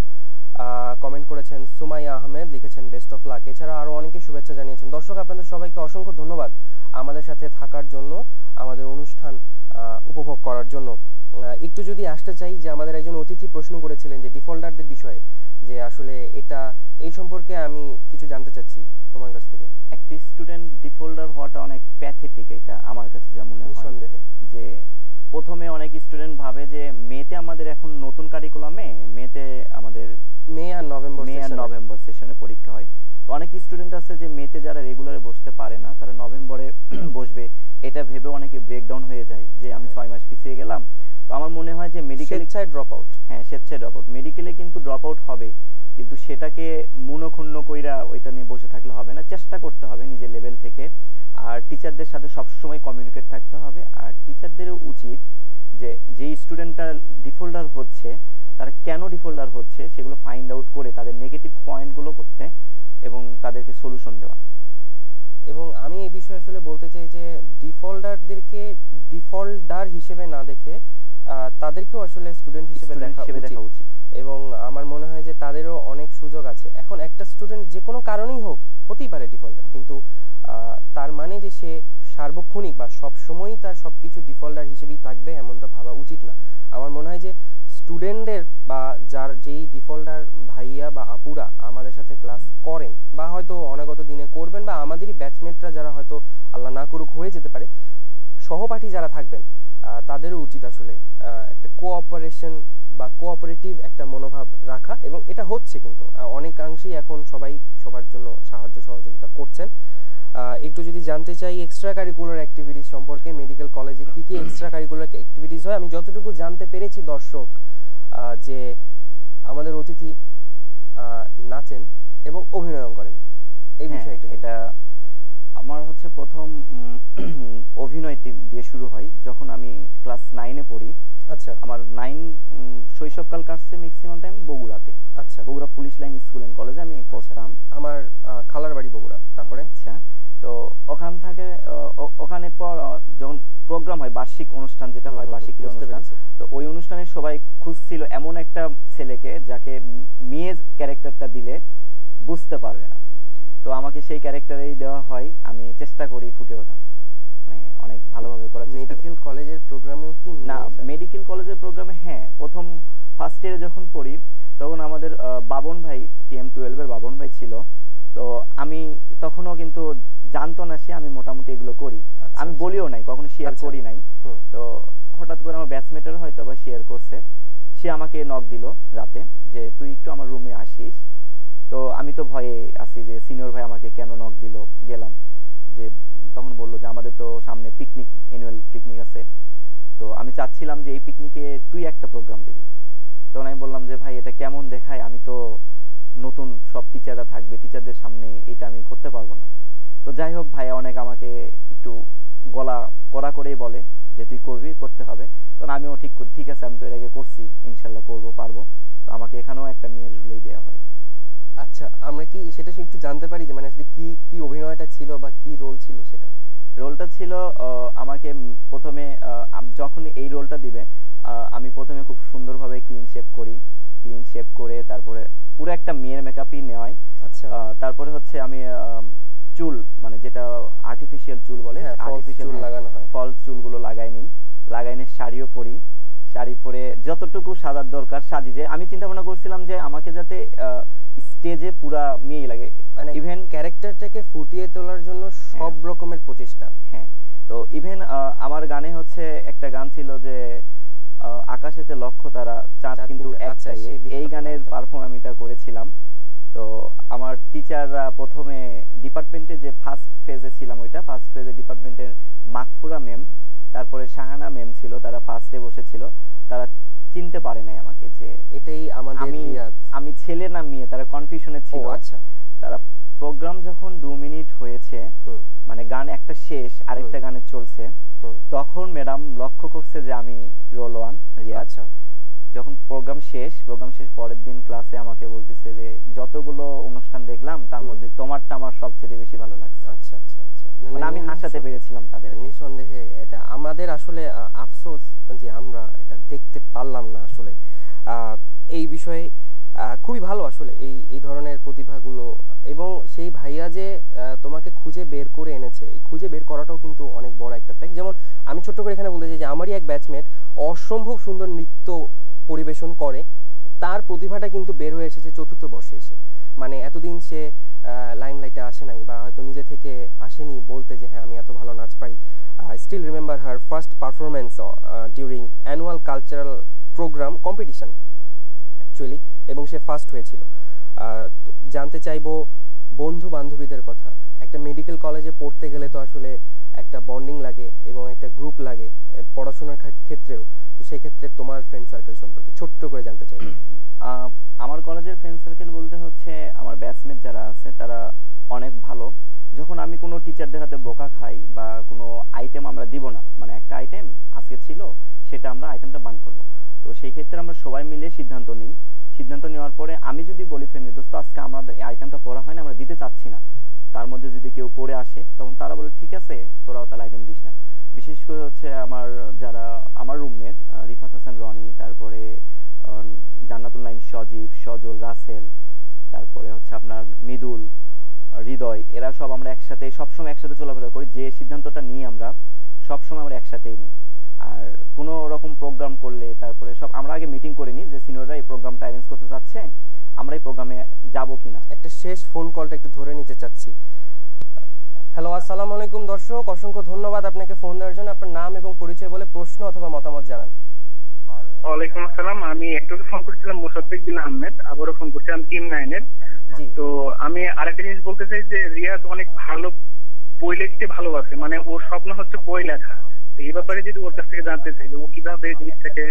কমেন্ট করেছেন সুমাইয়া আহমেদ, লিখেছেন বেস্ট অফ লাক। এছাড়া আরও অনেকে শুভেচ্ছা জানিয়েছেন। দর্শক আপনাদের সবাইকে অসংখ্য ধন্যবাদ আমাদের সাথে থাকার জন্য, আমাদের অনুষ্ঠান উপভোগ করার জন্য। একটু যদি আসতে চাই যে আমাদের একজন অতিথি প্রশ্ন করেছিলেন যে ডিফল্টারদের বিষয়ে, যে আসলে এটা এই সম্পর্কে আমি কিছু জানতে চাচ্ছি তোমার কাছ থেকে। একটি স্টুডেন্ট ডিফল্টার হওয়াটা অনেক প্যাথেটিক, এটা আমার কাছে যা মনে হয়। নিঃসন্দেহে যে প্রথমে অনেক স্টুডেন্ট ভাবে যে মেতে আমাদের এখন নতুন কারিকুলামে মেতে আমাদের মে আর নভেম্বর মে আর নভেম্বর সেশনে পরীক্ষা হয়। তো অনেক স্টুডেন্ট আছে যে মেতে যারা রেগুলারে বসতে পারে না, তারা নভেম্বরে বসবে, এটা ভেবে অনেকে ব্রেকডাউন হয়ে যায় যে আমি ছয় মাস পিছিয়ে গেলাম। তো আমার মনে হয় যে মেডিকেল স্বেচ্ছায় ড্রপ আউট, হ্যাঁ স্বেচ্ছায় ড্রপ আউট, মেডিকেলে কিন্তু ড্রপ আউট হবে, কিন্তু সেটাকে মনোক্ষুণ্ণ কইরা ওইটা নিয়ে বসে থাকলে হবে না, চেষ্টা করতে হবে নিজের লেভেল থেকে। আর টিচারদের সাথে সবসময় কমিউনিকেট থাকতে হবে। আর টিচারদেরও উচিত যে যেই স্টুডেন্টটা ডিফল্টার হচ্ছে তারা কেন ডিফল্টার হচ্ছে সেগুলো ফাইন্ড আউট করে তাদের নেগেটিভ পয়েন্টগুলো করতে এবং তাদেরকে সলিউশন দেওয়া। এবং আমি এই বিষয়ে আসলে বলতে চাই যে ডিফল্টারদেরকে ডিফল্টার হিসেবে না দেখে তাদেরকেও আসলে স্টুডেন্ট হিসেবে দেখা উচিত। এবং আমার মনে হয় যে তাদেরও অনেক সুযোগ আছে। এখন একটা স্টুডেন্ট যে কোনো কারণেই হোক হতেই পারে ডিফল্টার, কিন্তু তার মানে যে সে সার্বক্ষণিক বা সবসময়ই তার সব কিছু ডিফল্টার হিসেবেই থাকবে এমনটা ভাবা উচিত না। আমার মনে হয় যে স্টুডেন্টদের বা যার যেই ডিফল্টার ভাইয়া বা আপুরা আমাদের সাথে ক্লাস করেন বা হয়তো অনাগত দিনে করবেন, বা আমাদেরই ব্যাচমেটরা যারা হয়তো আল্লাহ না করুক হয়ে যেতে পারে, সহপাঠী যারা থাকবেন তাদেরও উচিত আসলে একটা কোঅপারেশন বা কোঅপারেটিভ একটা মনোভাব রাখা। এবং এটা হচ্ছে কিন্তু অনেকাংশেই এখন সবাই সবার জন্য সাহায্য সহযোগিতা করছেন। একটু যদি জানতে চাই এক্সট্রা কারিকুলার অ্যাক্টিভিটিস সম্পর্কে, মেডিকেল কলেজে কি কি এক্সট্রা কারিকুলার অ্যাক্টিভিটিস হয়, আমি যতটুকু জানতে পেরেছি দর্শক যে আমাদের অতিথি নাচেন এবং অভিনয় করেন, এই বিষয়ে একটু। এটা আমার হচ্ছে প্রথম অভিনয় দিয়ে শুরু হয় যখন আমি ক্লাস নাইনে পড়ি। আচ্ছা, আমার নাইন শৈশবকাল কাটছে ম্যাক্সিমাম টাইম বগুড়াতে। আচ্ছা, Bogura police line school and কলেজে আমি পড়তাম। আমার খালার বাড়ি বগুড়া। তারপরে আচ্ছা, তো ওখান থেকে ওখানে পর যখন প্রোগ্রাম হয় বার্ষিক অনুষ্ঠান যেটা হয় বার্ষিক অনুষ্ঠান, তো ওই অনুষ্ঠানে সবাই খুঁজছিল এমন একটা ছেলেকে যাকে মেয়ে ক্যারেক্টারটা দিলে বুঝতে পারবে না। তো আমাকে সেই ক্যারেক্টারেই দেওয়া হয়, আমি চেষ্টা করি ফুটে ওঠা, মানে অনেক ভালোভাবে করার চেষ্টা। মেডিকেল কলেজের প্রোগ্রামেও কি না? মেডিকেল কলেজের প্রোগ্রামে হ্যাঁ, প্রথম ফার্স্ট ইয়ারে যখন পড়ি তখন আমাদের বাবন ভাই টিএম টুয়েলভ এর বাবন ভাই ছিল। তো আমি তখনও কিন্তু জানতো না সে আমি মোটামুটি এগুলো করি, আমি বলিও নাই, কখনো শেয়ার করি নাই। তো হঠাৎ করে আমার ব্যাচমেটার হয়তো বা শেয়ার করছে, সে আমাকে নক দিল রাতে যে তুই একটু আমার রুমে আসিস। তো আমি তো ভয়ে আছি যে সিনিয়র ভাই আমাকে কেন নক দিল, গেলাম যে তখন বললো যে আমাদের তো সামনে পিকনিক অ্যানুয়াল পিকনিক আছে, তো আমি চাচ্ছিলাম যে এই পিকনিকে তুই একটা প্রোগ্রাম দিবি। তখন আমি বললাম যে ভাই এটা কেমন দেখায়, আমি তো নতুন, সব টিচাররা থাকবে, টিচারদের সামনে এটা আমি করতে পারবো না। তো যাই হোক ভাইয়া অনেক আমাকে একটু গলা কড়া করেই বলে যে তুই করবি, করতে হবে। তখন আমিও ঠিক করি, ঠিক আছে আমি তো এর আগে করছি, ইনশাল্লাহ করবো, পারবো। তো আমাকে এখানেও একটা মেয়ের রোলেই দেওয়া হয়। আচ্ছা, আমরা কি সেটা একটু জানতে পারি যে মানে আসলে কি কি অভিনয়টা ছিল বা কি রোল ছিল? সেটা রোলটা ছিল আমাকে প্রথমে যখন এই রোলটা দিবে আমি প্রথমে খুব সুন্দরভাবে ক্লিন শেপ করি, ক্লিন শেপ করে তারপরে পুরো একটা মেয়ের মেকআপই নেওয়াই। আচ্ছা, তারপরে হচ্ছে আমি চুল মানে যেটা আর্টিফিশিয়াল চুল বলে, আর্টিফিশিয়াল চুল লাগানো হয়, ফলস চুলগুলো লাগাই নিই, লাগাই নিয়ে শাড়িও পরি, শাড়ি পরে যতটুকু সাজার দরকার সাজি। যে আমি চিন্তা ভাবনা করছিলাম যে আমাকে যাতে স্টেজে পুরা মেয়ে লাগে, মানে ইভেন ক্যারেক্টারটাকে ফুটিয়ে তোলার জন্য সব রকমের প্রচেষ্টা। হ্যাঁ, তো ইভেন আমার গানে হচ্ছে একটা গান ছিল যে আকাশেতে লক্ষ তারা চাঁদ কিন্তু একটাই, এই গানের পারফর্ম আমি এটা করেছিলাম। তো আমার টিচাররা প্রথমে ডিপার্টমেন্টে যে ফার্স্ট ফেজে ছিলাম ওইটা ফার্স্ট ফেজে ডিপার্টমেন্টের মাকফুরা ম্যাম, তারপরে শাহানা ম্যাম ছিল, তারা ফার্স্টে বসেছিল, তারা চিনতে পারে নাই আমাকে যে এটাই আমাদের রিয়াদ, আমি ছেলে না মেয়ে, তারা কনফিউশনে ছিল। আচ্ছা, তারা প্রোগ্রাম যখন দু মিনিট হয়েছে মানে গান একটা শেষ আরেকটা গানে চলছে, তখন ম্যাডাম লক্ষ্য করছে যে আমি রোল ওয়ান রিয়াদ। আচ্ছা, যখন প্রোগ্রাম শেষ প্রোগ্রাম শেষ পরের দিন ক্লাসে আমাকে বলতেছে যে যতগুলো অনুষ্ঠান দেখলাম তার মধ্যে তোমারটা আমার সবচেয়ে বেশি ভালো লাগছে। আচ্ছা আচ্ছা আচ্ছা, মানে আমি হাসাতে পেরেছিলাম তাদের। নিঃসন্দেহে এটা আমাদের আসলে আফসোস যে আমরা এটা দেখতে পারলাম না আসলে। এই বিষয়ে খুবই ভালো আসলে এই এই ধরনের প্রতিভাগুলো, এবং সেই ভাইয়া যে তোমাকে খুঁজে বের করে এনেছে, এই খুঁজে বের করাটাও কিন্তু অনেক বড় একটা ফ্যাক্ট। যেমন আমি ছোট্ট করে এখানে বলতে চাই যে আমারই এক ব্যাচমেট অসম্ভব সুন্দর নৃত্য পরিবেশন করে, তার প্রতিভাটা কিন্তু বের হয়ে এসেছে চতুর্থ বর্ষে এসে। মানে এতদিন সে লাইমলাইটে আসে নাই বা হয়তো নিজে থেকে আসেনি বলতে যে হ্যাঁ আমি এত ভালো নাচ পারি। I still remember her first performance during annual cultural program competition actually, এবং সে ফার্স্ট হয়েছিল। জানতে চাইবো বন্ধু বান্ধবীদের কথা। একটা মেডিকেল কলেজে পড়তে গেলে তো আসলে একটা বন্ডিং লাগে এবং একটা গ্রুপ লাগে পড়াশোনার ক্ষেত্রেও, তো সেই ক্ষেত্রে তোমার ফ্রেন্ড সার্কেল সম্পর্কে ছোট্ট করে জানতে চাই। আমার কলেজের ফ্রেন্ড সার্কেল বলতে হচ্ছে আমার ব্যাচমেট যারা আছে তারা অনেক ভালো। যখন আমি কোনো টিচারদের হাতে বোকা খাই বা কোনো আইটেম আমরা দিব না, মানে একটা আইটেম আজকে ছিল সেটা আমরা আইটেমটা বান করব, তো সেই ক্ষেত্রে আমরা সবাই মিলে সিদ্ধান্ত নিই। সিদ্ধান্ত নেওয়ার পরে আমি যদি বলি ফ্রেন্ড দোস্ত আজকে আমাদের এই আইটেমটা পড়া হয় না, আমরা দিতে চাচ্ছি না, তার মধ্যে যদি কেউ পড়ে আসে তখন তারা বলে ঠিক আছে তোরাও তাহলে আইটেম দিস না। বিশেষ করে হচ্ছে আমার যারা আমার রুমমেট রিফাত হাসান রনি, তারপরে জান্নাতুল নাইম সজীব, সজল, রাসেল, তারপরে হচ্ছে আপনার মৃদুল, হৃদয়, এরা সব আমরা একসাথে সবসময় একসাথে চলাফেরা করি। যে সিদ্ধান্তটা নিই আমরা সবসময় আমরা একসাথেই নিই। আর কোনো রকম প্রোগ্রাম করলে তারপরে সব আমরা আগে মিটিং করে নিই যে সিনিয়ররা এই প্রোগ্রামটা অ্যারেঞ্জ করতে চাচ্ছে, আমরা এই প্রোগ্রামে যাবো কিনা। একটা শেষ ফোন কলটা একটু ধরে নিতে চাচ্ছি। হ্যালো, আসসালামু আলাইকুম দর্শক, অসংখ্য ধন্যবাদ আপনাকে ফোন দেওয়ার জন্য। আপনার নাম এবং পরিচয় বলে প্রশ্ন অথবা মতামত জানান। ওয়ালাইকুম আসসালাম, আমি একটু ফোন করেছিলাম মোসাদ্দেক বিন আহমেদ, আবারও ফোন করছিলাম টিম নাইনের। তো আমি আরেকটা জিনিস বলতে চাই যে রিয়াদ অনেক ভালো বই লিখতে ভালোবাসে, মানে ওর স্বপ্ন হচ্ছে বই লেখা। এই ব্যাপারে যদি ওর কাছ থেকে জানতে চাই যে ও কিভাবে জিনিসটাকে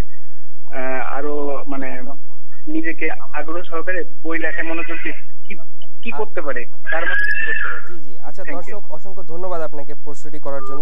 আরো মানে নিজেকে আগ্রহ সহকারে বই লেখায় মনোযোগ দিয়ে কি করতে পারে তার মধ্যে কি করতে পারে। জি জি, আচ্ছা দর্শক অসংখ্য ধন্যবাদ আপনাকে প্রশ্নটি করার জন্য।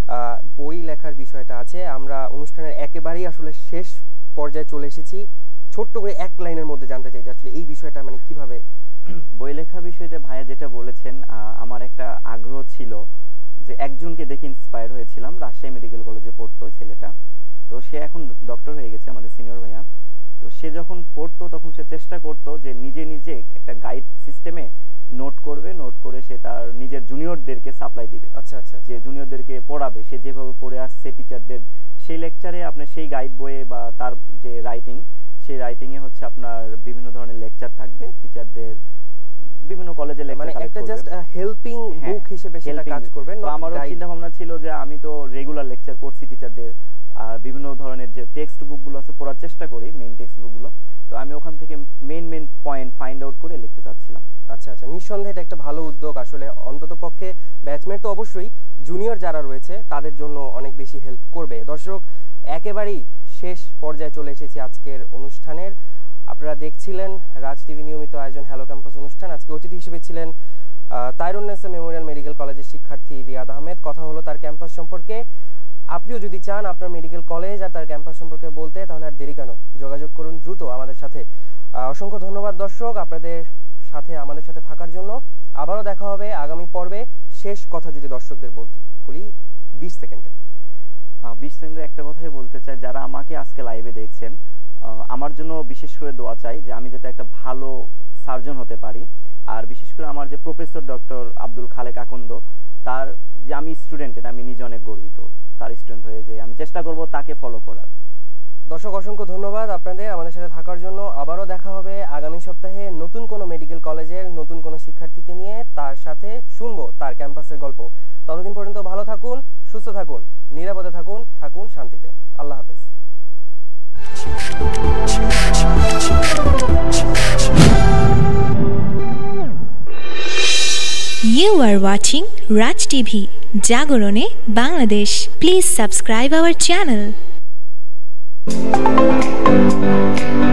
বই লেখার বিষয়টা আছে, আমরা অনুষ্ঠানের একেবারেই আসলে শেষ পর্যায়ে চলে এসেছি। ছোট্ট করে এক লাইনের মধ্যে জানতে চাই যে আসলে এই বিষয়টা মানে কিভাবে বই লেখা বিষয়টা ভাইয়া যেটা বলেছেন, আমার একটা আগ্রহ ছিল যে একজনকে দেখে ইন্সপায়ার হয়েছিলাম, রাজশাহী মেডিকেল কলেজে পড়তো ছেলেটা, তো সে এখন ডক্টর হয়ে গেছে আমাদের সিনিয়র ভাইয়া। তো সে যখন পড়তো তখন সে চেষ্টা করতো যে নিজে নিজে একটা গাইড সিস্টেমে নোট করবে, নোট করে সে তার নিজের জুনিয়রদেরকে সাপ্লাই দিবে। আচ্ছা আচ্ছা, যে জুনিয়রদেরকে পড়াবে, সে যেভাবে পড়ে আসছে টিচারদের সেই লেকচারে আপনার সেই গাইড বইয়ে বা তার যে রাইটিং সেই রাইটিংয়ে হচ্ছে আপনার বিভিন্ন ধরনের লেকচার থাকবে টিচারদের, বিভিন্ন কলেজে লেকচার, মানে একটা জাস্ট হেল্পিং বুক হিসেবে সেটা কাজ করবে। তো আমারও চিন্তা ভাবনা ছিল যে আমি তো রেগুলার লেকচার করছি টিচারদের, আর বিভিন্ন ধরনের যে টেক্সট বুকগুলো আছে পড়ার চেষ্টা করি, মেইন টেক্সট বুকগুলো, তো আমি ওখান থেকে main main point find out করে লিখতে চাচ্ছিলাম। আচ্ছা আচ্ছা, নিঃসন্দেহে এটা একটা ভালো উদ্যোগ। আসলে অন্তত পক্ষে ব্যাচমেট তো অবশ্যই, জুনিয়র যারা রয়েছে তাদের জন্য অনেক বেশি হেল্প করবে। দর্শক, একেবারেই শেষ পর্যায়ে চলে এসেছি আজকের অনুষ্ঠানের। আপনারা দেখছিলেন রাজ টিভি নিয়মিত আয়োজন হ্যালো ক্যাম্পাস অনুষ্ঠান। আজকে অতিথি হিসেবে ছিলেন তাইরুন্নেসা মেমোরিয়াল মেডিকেল কলেজের শিক্ষার্থী রিয়াদ আহমেদ। কথা হলো তার ক্যাম্পাস সম্পর্কে। আপনিও যদি চান আপনার মেডিকেল কলেজ আর তার ক্যাম্পাস সম্পর্কে বলতে, তাহলে আর দেরি কেন, যোগাযোগ করুন দ্রুত আমাদের সাথে। অসংখ্য ধন্যবাদ দর্শক আপনাদের সাথে আমাদের সাথে থাকার জন্য। আবারও দেখা হবে আগামী পর্বে। শেষ কথা যদি দর্শকদের বলতে বলি বিশ সেকেন্ডে। বিশ সেকেন্ডে একটা কথাই বলতে চাই, যারা আমাকে আজকে লাইভে দেখছেন, আমার জন্য বিশেষ করে দোয়া চাই যে আমি যাতে একটা ভালো সার্জন হতে পারি। আর বিশেষ করে আমার যে প্রফেসর ডক্টর আব্দুল খালেক আকন্দ, তার যে আমি স্টুডেন্ট, এটা আমি নিজে অনেক গর্বিত তার স্টুডেন্ট হয়ে, যে আমি চেষ্টা করব তাকে ফলো করার। দর্শক, অসংখ্য ধন্যবাদ আপনাদের আমাদের সাথে থাকার জন্য। আবারও দেখা হবে আগামী সপ্তাহে নতুন কোনো মেডিকেল কলেজের নতুন কোনো শিক্ষার্থীকে নিয়ে, তার সাথে শুনবো তার ক্যাম্পাসের গল্প। ততদিন পর্যন্ত ভালো থাকুন, সুস্থ থাকুন, নিরাপদে থাকুন, থাকুন শান্তিতে। আল্লাহ হাফেজ। You are watching Raj T V, Jagorone, Bangladesh. Please subscribe our channel.